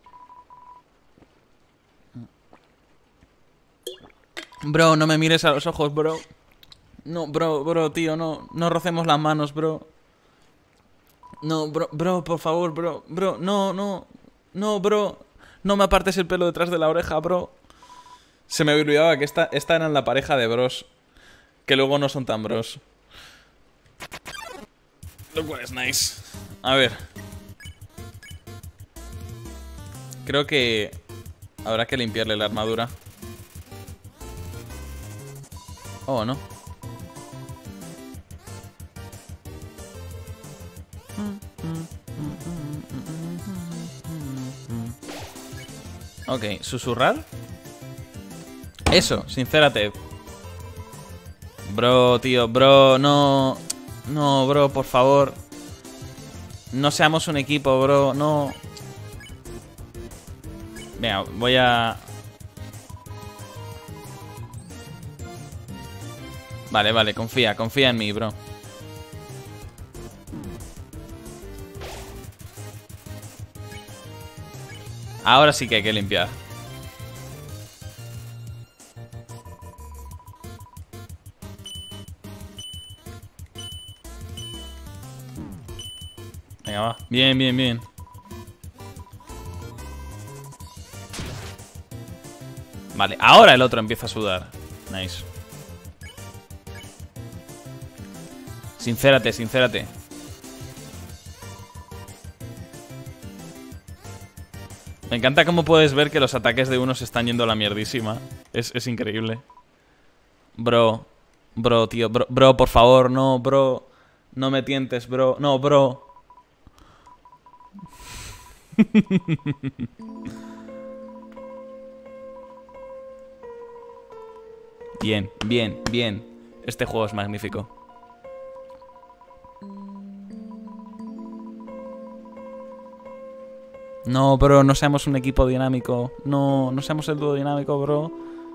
S1: Bro, no me mires a los ojos, bro. No, bro, bro, tío, no. No rocemos las manos, bro. No, bro, bro, por favor, bro. Bro, no, no. No, bro. No me apartes el pelo detrás de la oreja, bro. Se me olvidaba que esta, esta eran la pareja de bros. Que luego no son tan bros. Lo cual es nice. A ver. Creo que habrá que limpiarle la armadura. Oh, no. Ok, susurrar. Eso, sincérate. Bro, tío, bro, no. No, bro, por favor. No seamos un equipo, bro, no. Venga, voy a... Vale, vale, confía, confía en mí, bro. Ahora sí que hay que limpiar. Venga, va. Bien, bien, bien. Vale, ahora el otro empieza a sudar. Nice. Sincérate, sincérate. Me encanta cómo puedes ver que los ataques de uno se están yendo a la mierdísima. Es, es increíble. Bro. Bro, tío. Bro, bro, por favor, no, bro. No me tientes, bro. No, bro. Bien, bien, bien. Este juego es magnífico. No, bro, no seamos un equipo dinámico. No, no seamos el dúo dinámico, bro.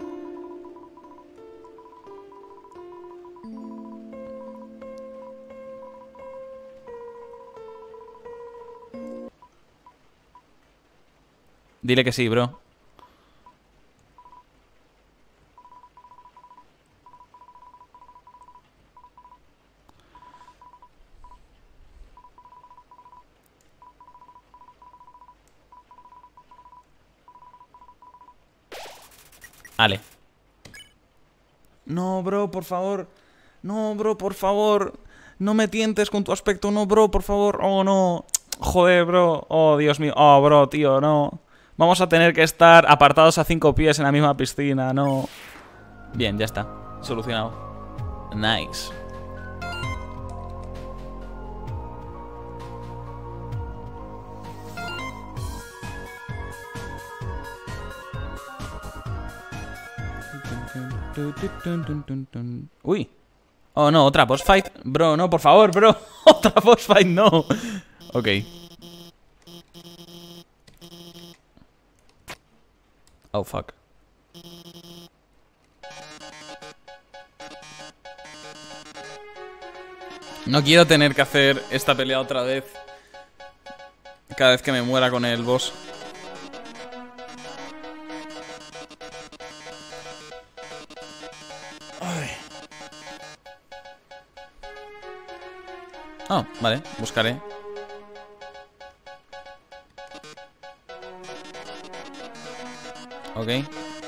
S1: Dile que sí, bro. Vale. No, bro, por favor. No, bro, por favor. No me tientes con tu aspecto. No, bro, por favor. Oh, no. Joder, bro. Oh, Dios mío. Oh, bro, tío, no. Vamos a tener que estar apartados a cinco pies en la misma piscina, no. Bien, ya está. Solucionado. Nice. Uy. Oh, no, otra boss fight. Bro, no, por favor, bro. Otra boss fight, no. Ok. Oh, fuck. No quiero tener que hacer esta pelea otra vez. Cada vez que me muera con el boss. Ay. Oh, vale, buscaré. Ok.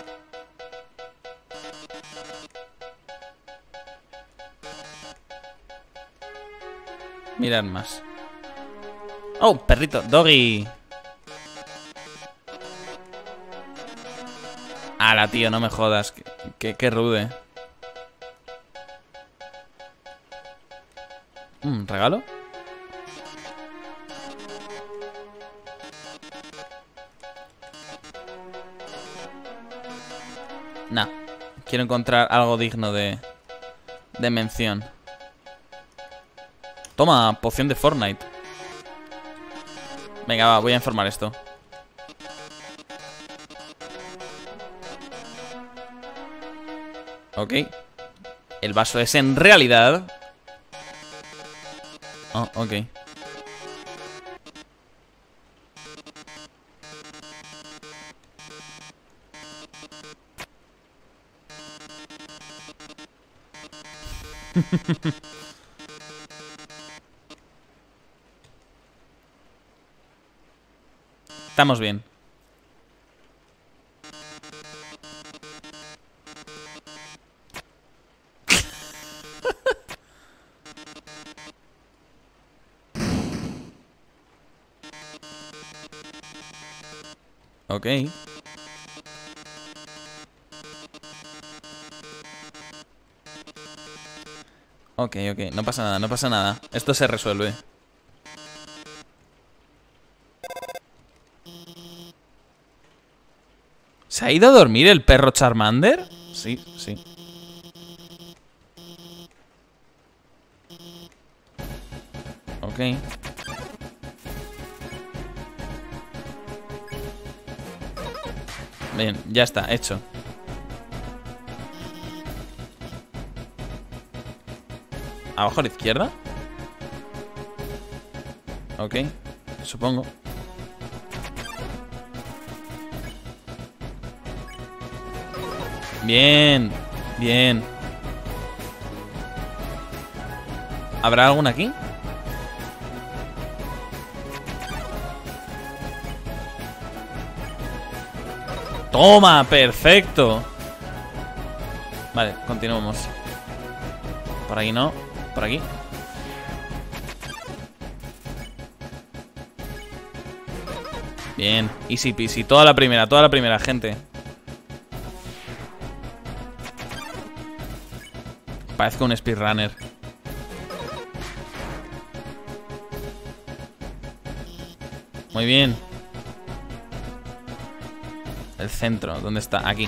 S1: Mirad más. Oh, perrito, doggy. Ala, tío, no me jodas. Qué, qué, qué rude. Mm, ¿regalo? Nah. Quiero encontrar algo digno de... de mención. Toma, poción de Fortnite. Venga, va, voy a informar esto. Ok. El vaso es en realidad... Oh, ok. Estamos bien. Ok. Ok, ok, no pasa nada, no pasa nada. Esto se resuelve. ¿Se ha ido a dormir el perro Charmander? Sí, sí. Ok. Bien, ya está, hecho. ¿Abajo a la izquierda? Ok, supongo. Bien, bien. ¿Habrá alguna aquí? ¡Toma! ¡Perfecto! Vale, continuamos. Por aquí no, por aquí. Bien, easy peasy. Toda la primera, toda la primera, gente. Parezco un speedrunner. Muy bien. El centro, ¿dónde está? Aquí.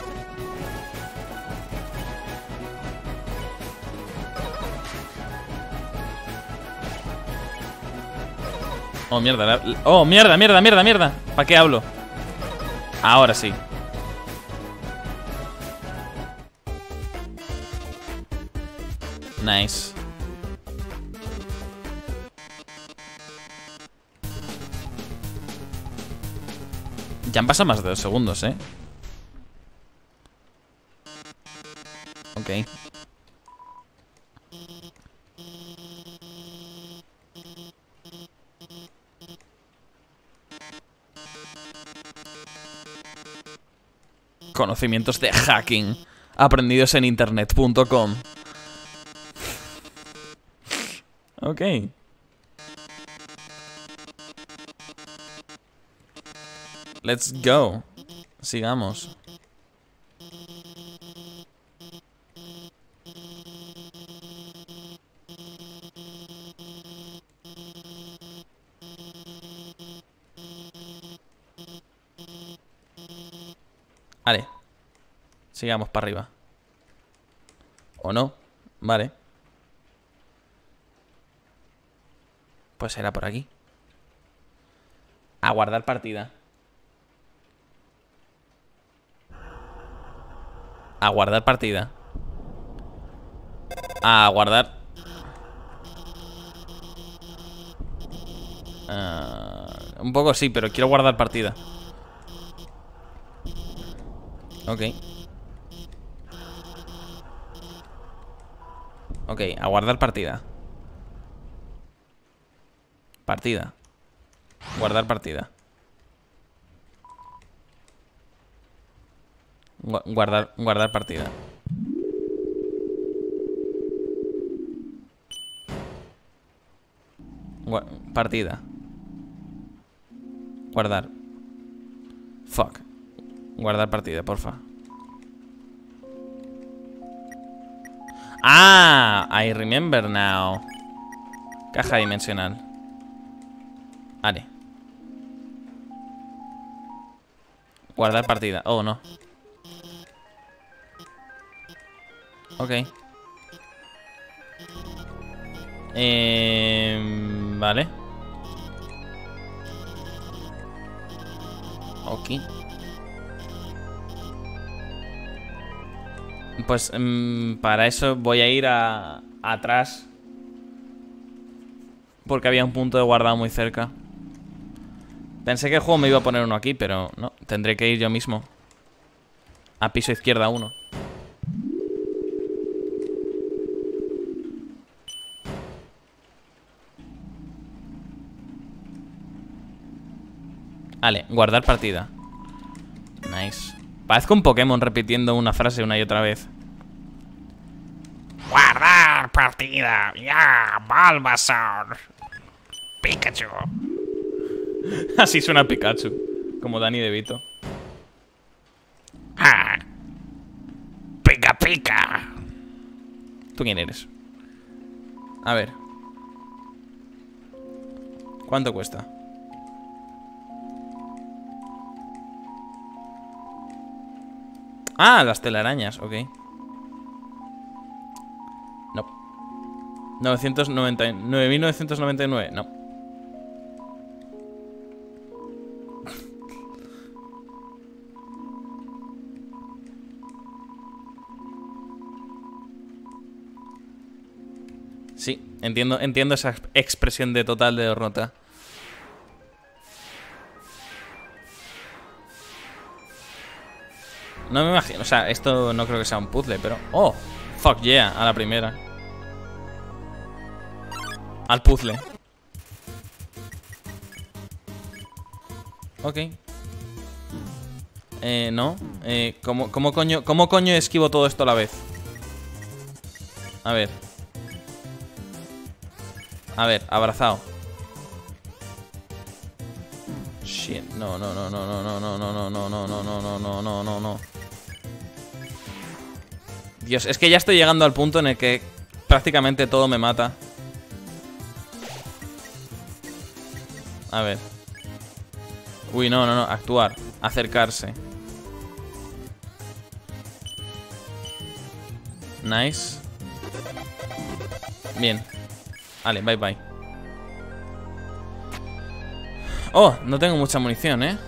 S1: Oh, mierda. La... Oh, mierda, mierda, mierda, mierda. ¿Para qué hablo? Ahora sí. Nice. Ya han pasado más de dos segundos, ¿eh? Ok. Conocimientos de hacking aprendidos en internet punto com. Ok. Let's go. Sigamos. Vale. Sigamos para arriba. ¿O no? Vale. Pues será por aquí. A guardar partida. A guardar partida. A guardar. Uh, un poco sí, pero quiero guardar partida. Ok. Ok, a guardar partida. Partida. Guardar partida. Gu- Guardar, guardar partida. Gua- partida. Guardar. Fuck. Guardar partida, porfa. Ah, I remember now. Caja dimensional. Vale. Guardar partida. Oh, no. Ok. Eh, vale. Ok. Pues mmm, para eso voy a ir a, a atrás. Porque había un punto de guardado muy cerca. Pensé que el juego me iba a poner uno aquí, pero no, tendré que ir yo mismo. A piso izquierda uno. Vale, guardar partida. Nice. Parezco un Pokémon repitiendo una frase una y otra vez.
S2: Guardar partida. Ya, Bulbasaur. Pikachu.
S1: Así suena Pikachu. Como Danny DeVito.
S2: Ah. Pica, pica.
S1: ¿Tú quién eres? A ver. ¿Cuánto cuesta? Ah, las telarañas, ok. No. novecientos noventa y nueve. nueve mil novecientos noventa y nueve, no. Sí, entiendo, entiendo esa expresión de total de derrota. No me imagino, o sea, esto no creo que sea un puzzle, pero... ¡Oh! Fuck yeah, a la primera. Al puzzle. Ok. Eh, no. Eh, ¿cómo, cómo coño, ¿Cómo coño esquivo todo esto a la vez? A ver. A ver, abrazado. Shit, no, no, no, no, no, no, no, no, no, no, no, no, no, no, no, no, no. Dios, es que ya estoy llegando al punto en el que prácticamente todo me mata. A ver. Uy, no, no, no, actuar. Acercarse. Nice. Bien. Vale, bye bye. Oh, no tengo mucha munición, ¿eh?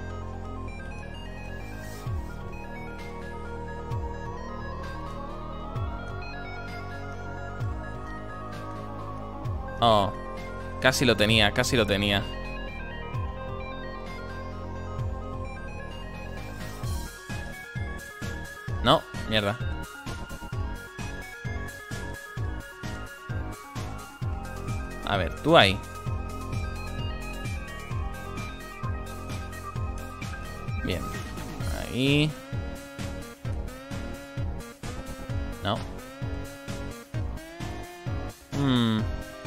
S1: Oh, casi lo tenía, casi lo tenía. No, mierda. A ver, tú ahí. Bien. Ahí. No. Hmm.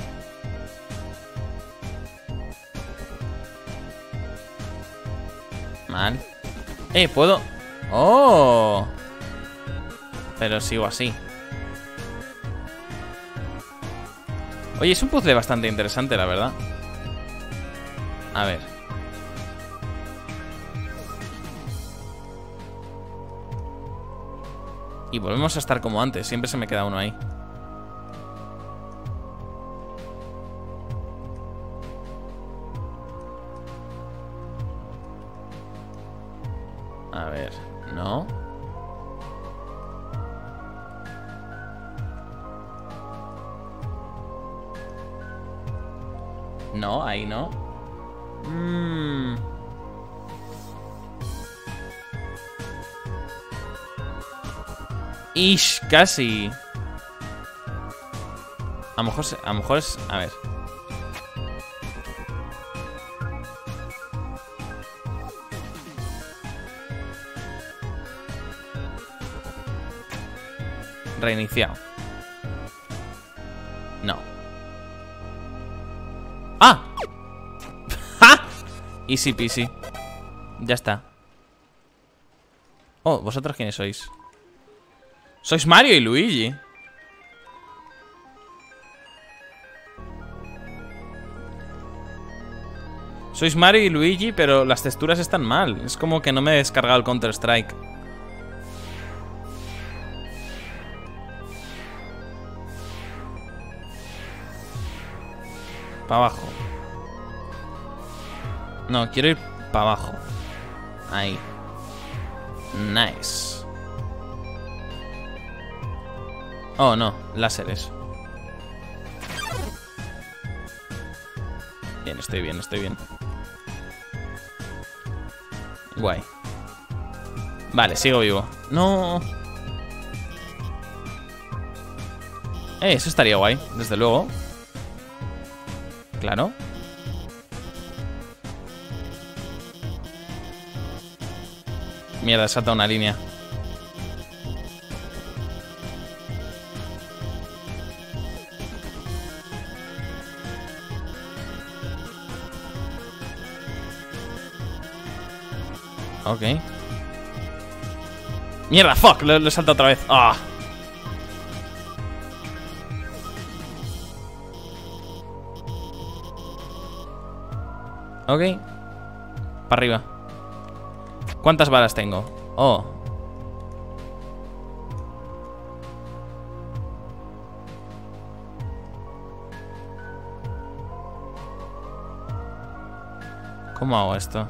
S1: Mal. Eh, ¿puedo? ¡Oh! Pero sigo así. Oye, es un puzzle bastante interesante, la verdad. A ver. Y volvemos a estar como antes. Siempre se me queda uno ahí. A ver, no. No, ahí no. Mmm. Ish, casi. A lo mejor, a lo mejor es... A ver. Reiniciado. No. ¡Ah! ¡Ja! Easy peasy. Ya está. Oh, ¿vosotros quiénes sois? Sois Mario y Luigi. Sois Mario y Luigi, pero las texturas están mal. Es como que no me he descargado el Counter-Strike. Para abajo. No, quiero ir para abajo. Ahí. Nice. Oh, no, láseres. Bien, estoy bien, estoy bien. Guay. Vale, sigo vivo. No. Eh, eso estaría guay, desde luego. Claro. Mierda, salta una línea. Ok. Mierda, fuck, lo, lo salta otra vez. Ah. Ok. Para arriba. ¿Cuántas balas tengo? Oh. ¿Cómo hago esto?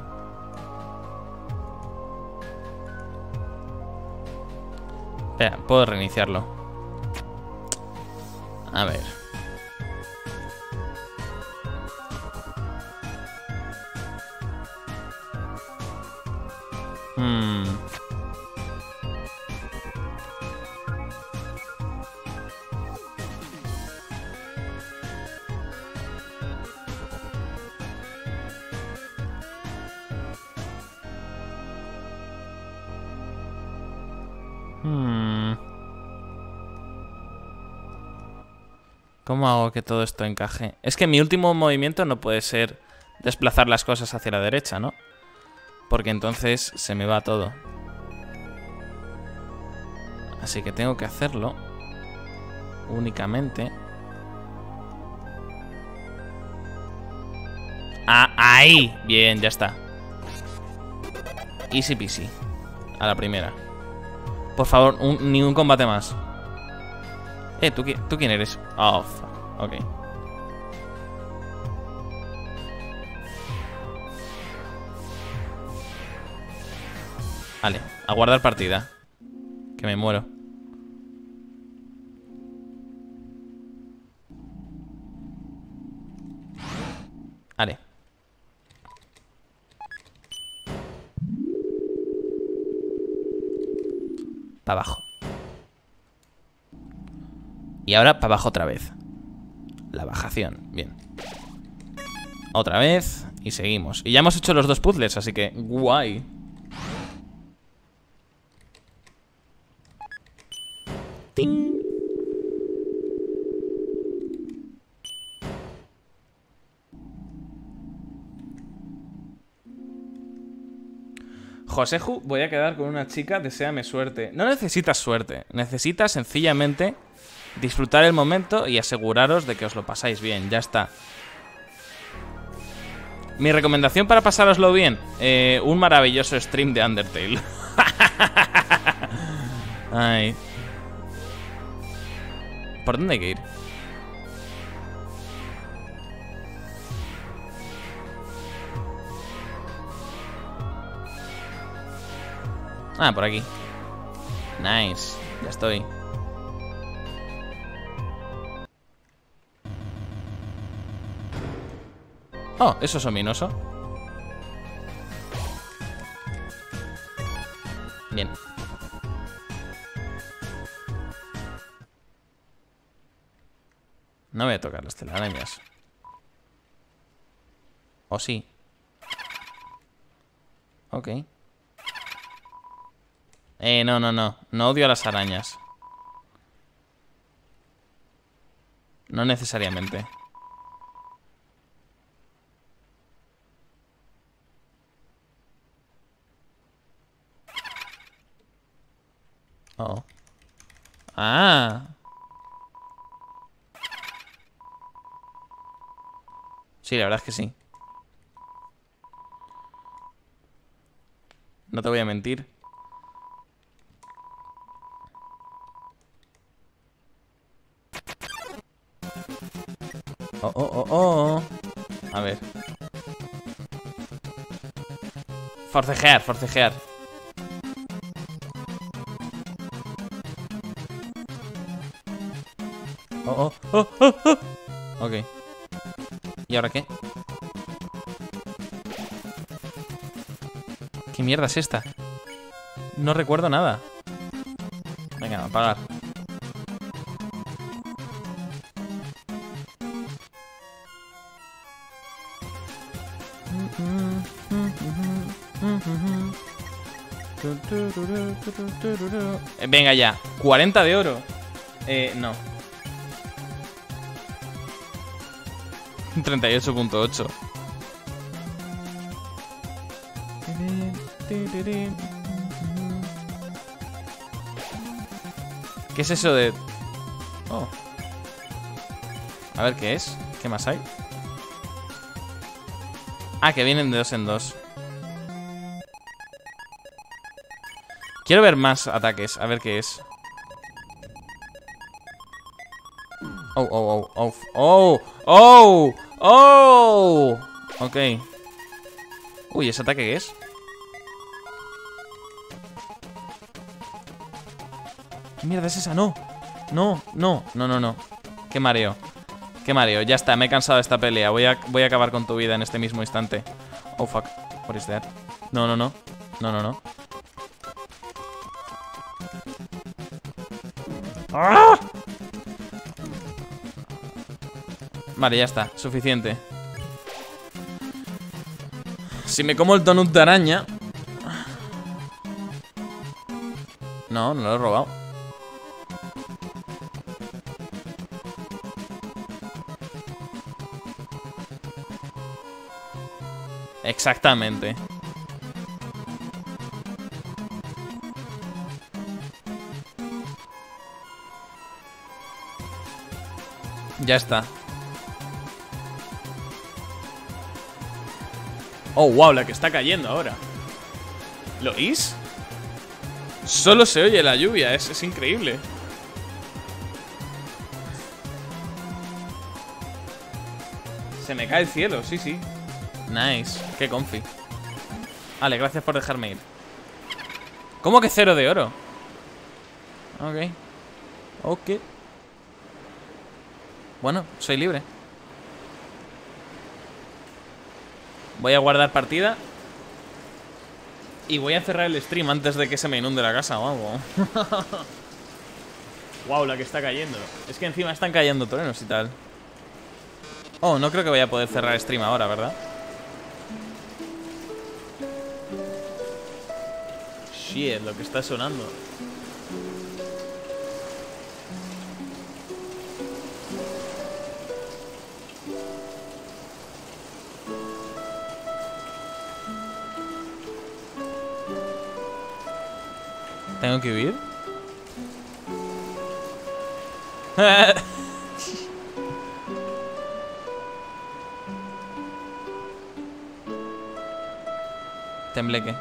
S1: Espera, puedo reiniciarlo. A ver. Hmm. Hmm. ¿Cómo hago que todo esto encaje? Es que mi último movimiento no puede ser desplazar las cosas hacia la derecha, ¿no? Porque entonces se me va todo. Así que tengo que hacerlo únicamente. Ah, ahí. Bien, ya está. Easy peasy. A la primera. Por favor, un, ni un combate más. Eh, ¿tú, ¿tú quién eres? Oh, fuck. Ok. Vale, a guardar partida. Que me muero. Vale. Para abajo. Y ahora para abajo otra vez. La bajación, bien. Otra vez. Y seguimos. Y ya hemos hecho los dos puzzles, así que guay. ¡Ting! Joseju, voy a quedar con una chica, deséame suerte. No necesitas suerte, necesitas sencillamente disfrutar el momento y aseguraros de que os lo pasáis bien, ya está. Mi recomendación para pasároslo bien, eh, un maravilloso stream de Undertale. Ay. ¿Por dónde hay que ir? Ah, por aquí. Nice, ya estoy. Oh, eso es ominoso. Bien. No voy a tocar las telarañas. ¿O sí? Ok. Eh, no, no, no. No odio a las arañas. No necesariamente. Oh. Ah. Sí, la verdad es que sí. No te voy a mentir. Oh, oh, oh, oh. A ver. Forcejear, forcejear. Oh, oh, oh, oh, oh. Ok. ¿Y ahora qué? ¿Qué mierda es esta? No recuerdo nada. Venga, apagar. Venga ya, cuarenta de oro. Eh, no. treinta y ocho punto ocho. ¿Qué es eso de...? Oh. A ver, ¿qué es? ¿Qué más hay? Ah, que vienen de dos en dos. Quiero ver más ataques, a ver qué es. Oh, oh, oh, oh, oh, oh, oh. Ok. Uy, ¿ese ataque qué es? ¿Qué mierda es esa? No, no, no, no, no, no. Qué mareo, qué mareo, ya está, me he cansado de esta pelea. Voy a, voy a acabar con tu vida en este mismo instante. Oh, fuck, what is that? No, no, no, no, no, no. ¡Ah! Vale, ya está, suficiente. Si me como el donut de araña... No, no lo he robado. Exactamente. Ya está. Oh, wow, la que está cayendo ahora. ¿Lo oís? Solo se oye la lluvia, es, es increíble. Se me cae el cielo, sí, sí. Nice, qué confi. Vale, gracias por dejarme ir. ¿Cómo que cero de oro? Ok. Ok. Bueno, soy libre. Voy a guardar partida. Y voy a cerrar el stream antes de que se me inunde la casa o algo. Wow, la que está cayendo. Es que encima están cayendo truenos y tal. Oh, no creo que vaya a poder cerrar stream ahora, ¿verdad? Shit, lo que está sonando. ¿Tengo que huir? Tembleque.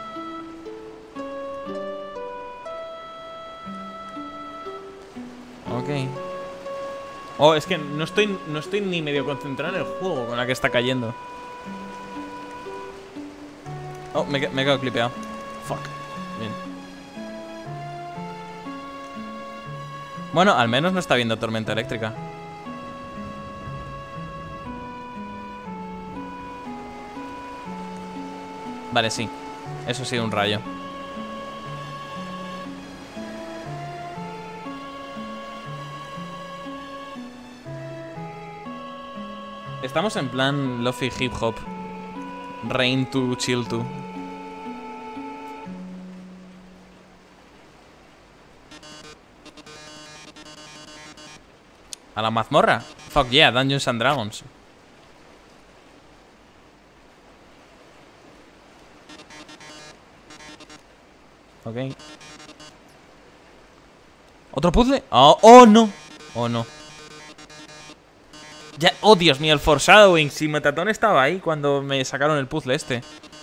S1: Ok. Oh, es que no estoy, no estoy ni medio concentrado en el juego con la que está cayendo. Oh, me, me he quedado clipeado. Fuck. Bien. Bueno, al menos no está viendo tormenta eléctrica. Vale, sí. Eso ha sido un rayo. Estamos en plan lofi hip hop. Rain to chill to. ¿A la mazmorra? Fuck yeah, Dungeons and Dragons. Ok. ¿Otro puzzle? Oh, oh no. Oh no. Ya, oh Dios mío, el foreshadowing. Si Metatron estaba ahí cuando me sacaron el puzzle este.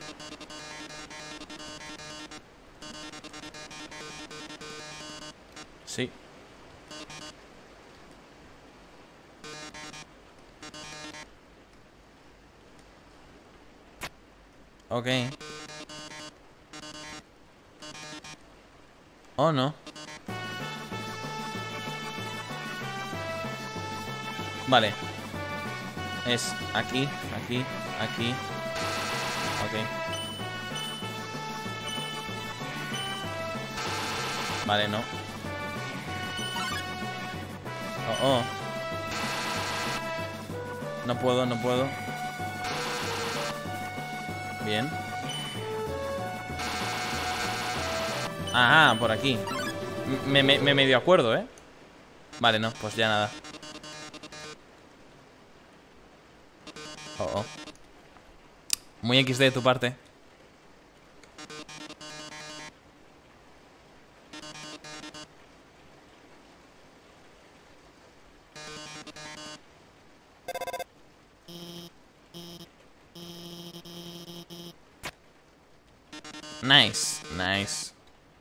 S1: Sí. Ok. Oh, no. Vale. Es aquí, aquí, aquí. Ok. Vale, no. Oh, oh. No puedo, no puedo. Bien. Ah, por aquí. Me, me, me medio acuerdo, ¿eh? Vale, no, pues ya nada. Oh, oh. Muy equis de de tu parte. Nice, nice.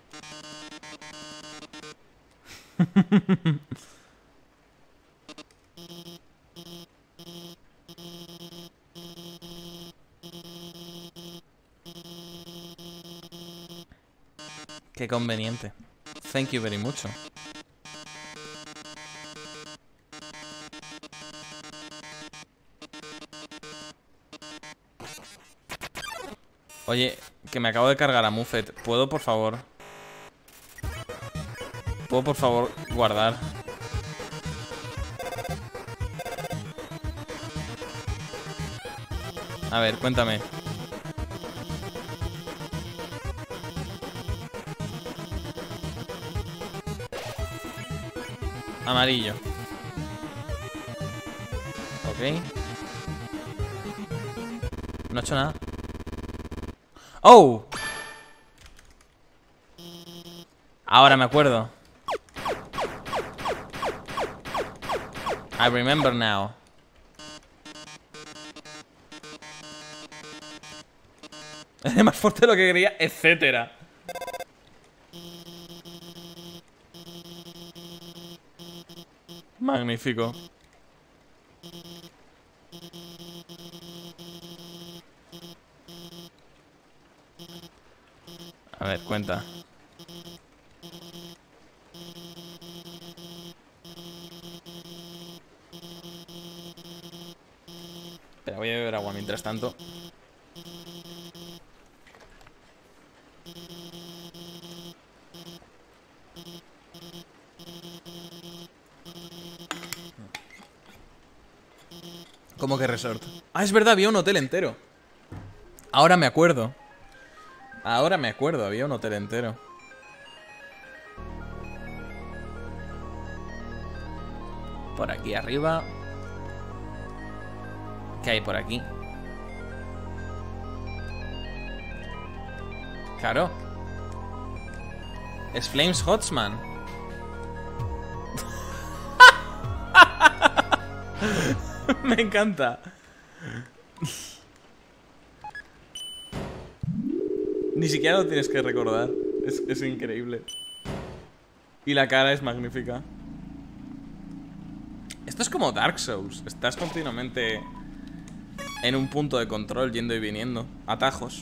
S1: Qué conveniente. Thank you very much. Oye, que me acabo de cargar a Muffet. ¿Puedo, por favor? ¿Puedo, por favor, guardar? A ver, cuéntame. Amarillo. Ok. No he hecho nada. ¡Oh! Ahora me acuerdo. I remember now. Es más fuerte de lo que creía, etcétera. Magnífico. A ver, cuenta. Espera, voy a beber agua mientras tanto. ¿Cómo que resort? Ah, es verdad, había un hotel entero. Ahora me acuerdo. Ahora me acuerdo, había un hotel entero. Por aquí arriba. ¿Qué hay por aquí? Claro. Es Flames Hotsman. Me encanta. Ni siquiera lo tienes que recordar. Es, es increíble. Y la cara es magnífica. Esto es como Dark Souls. Estás continuamente en un punto de control, yendo y viniendo. Atajos.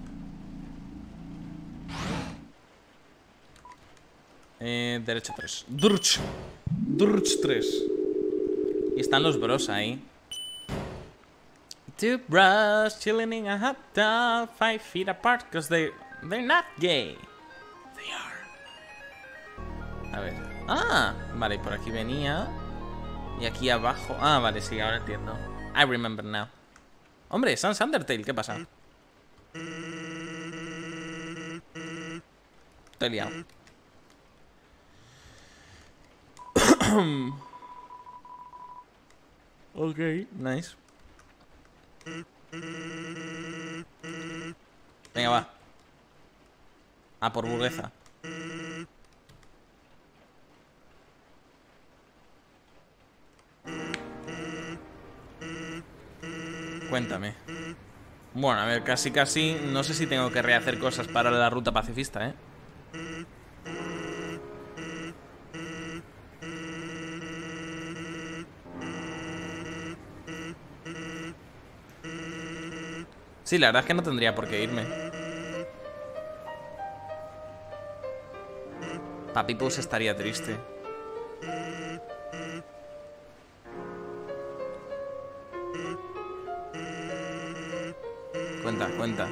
S1: Eh, derecha tres. Durch. Durch tres. Y están los bros ahí. Two bros chilling in a hot tub, five feet apart, because they, they're not gay. They are. A ver. Ah, vale, por aquí venía. Y aquí abajo. Ah, vale, sí, ahora entiendo. I remember now. Hombre, Sans Undertale, ¿qué pasa? Estoy liado. Ok, nice. Venga, va. A por burguesa. Cuéntame. Bueno, a ver, casi casi. No sé si tengo que rehacer cosas para la ruta pacifista, ¿eh? Sí, la verdad es que no tendría por qué irme. Papi pues estaría triste. Cuenta, cuenta.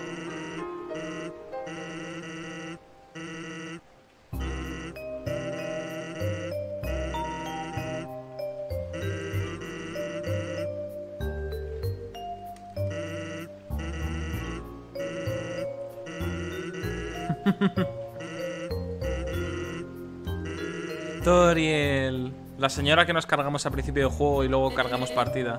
S1: Toriel, la señora que nos cargamos al principio del juego y luego cargamos partida.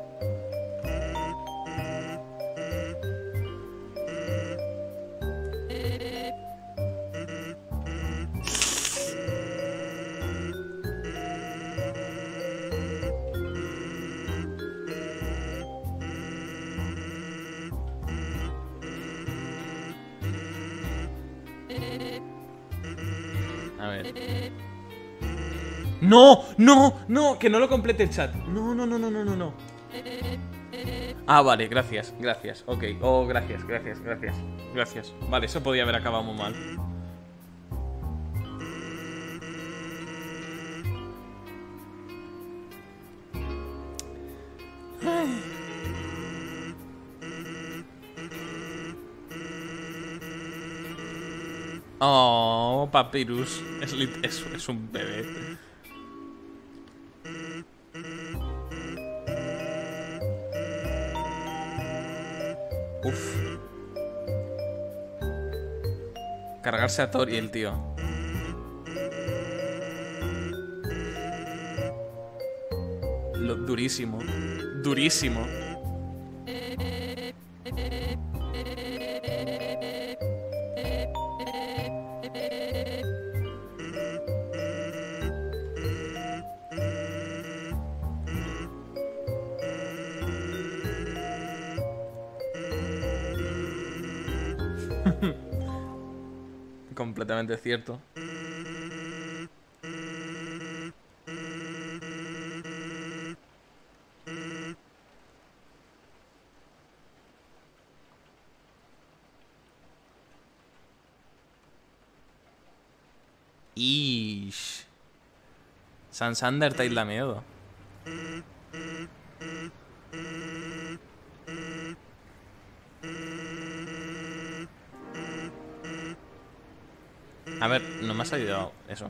S1: A ver. ¡No! ¡No! ¡No! Que no lo complete el chat. No, no, no, no, no, no, no. Ah, vale, gracias, gracias. Ok, oh, gracias, gracias, gracias. Gracias. Vale, eso podía haber acabado muy mal. Ay. Oh, Papyrus. Es, es, es un bebé. Uf. Cargarse a Toriel, tío. Lo, durísimo. Durísimo. Completamente cierto. Ish. Sans Undertale da miedo. A ver, no me has ayudado eso.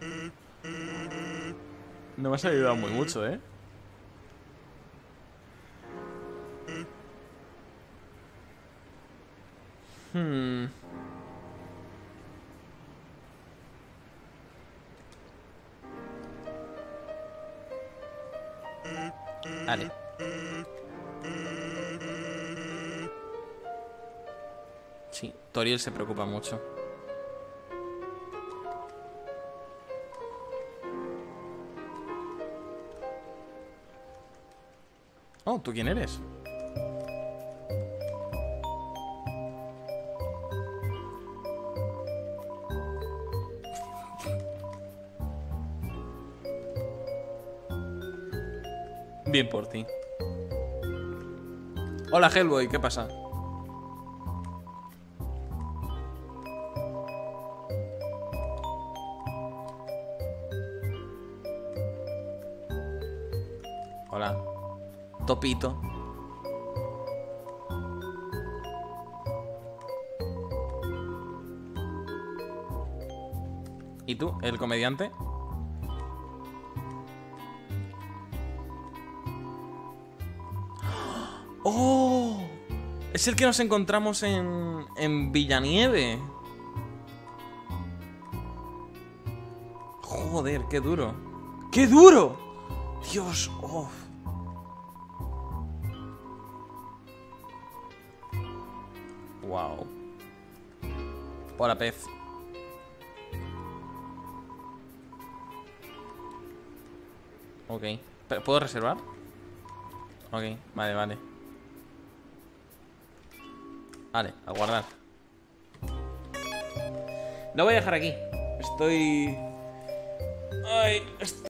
S1: No me has ayudado muy mucho, ¿eh? Hmm. Vale. Sí, Toriel se preocupa mucho. Oh, ¿tú quién eres? Bien por ti. Hola, Hellboy, ¿qué pasa? Hola. Topito. ¿Y tú, el comediante? ¡Oh! Es el que nos encontramos en, en Villanieve. Joder, qué duro. ¡Qué duro! Dios, oh. Wow. Hola, pez. Ok. ¿Puedo reservar? Ok, vale, vale. Vale, a guardar. Lo voy a dejar aquí. Estoy... Ay, estoy...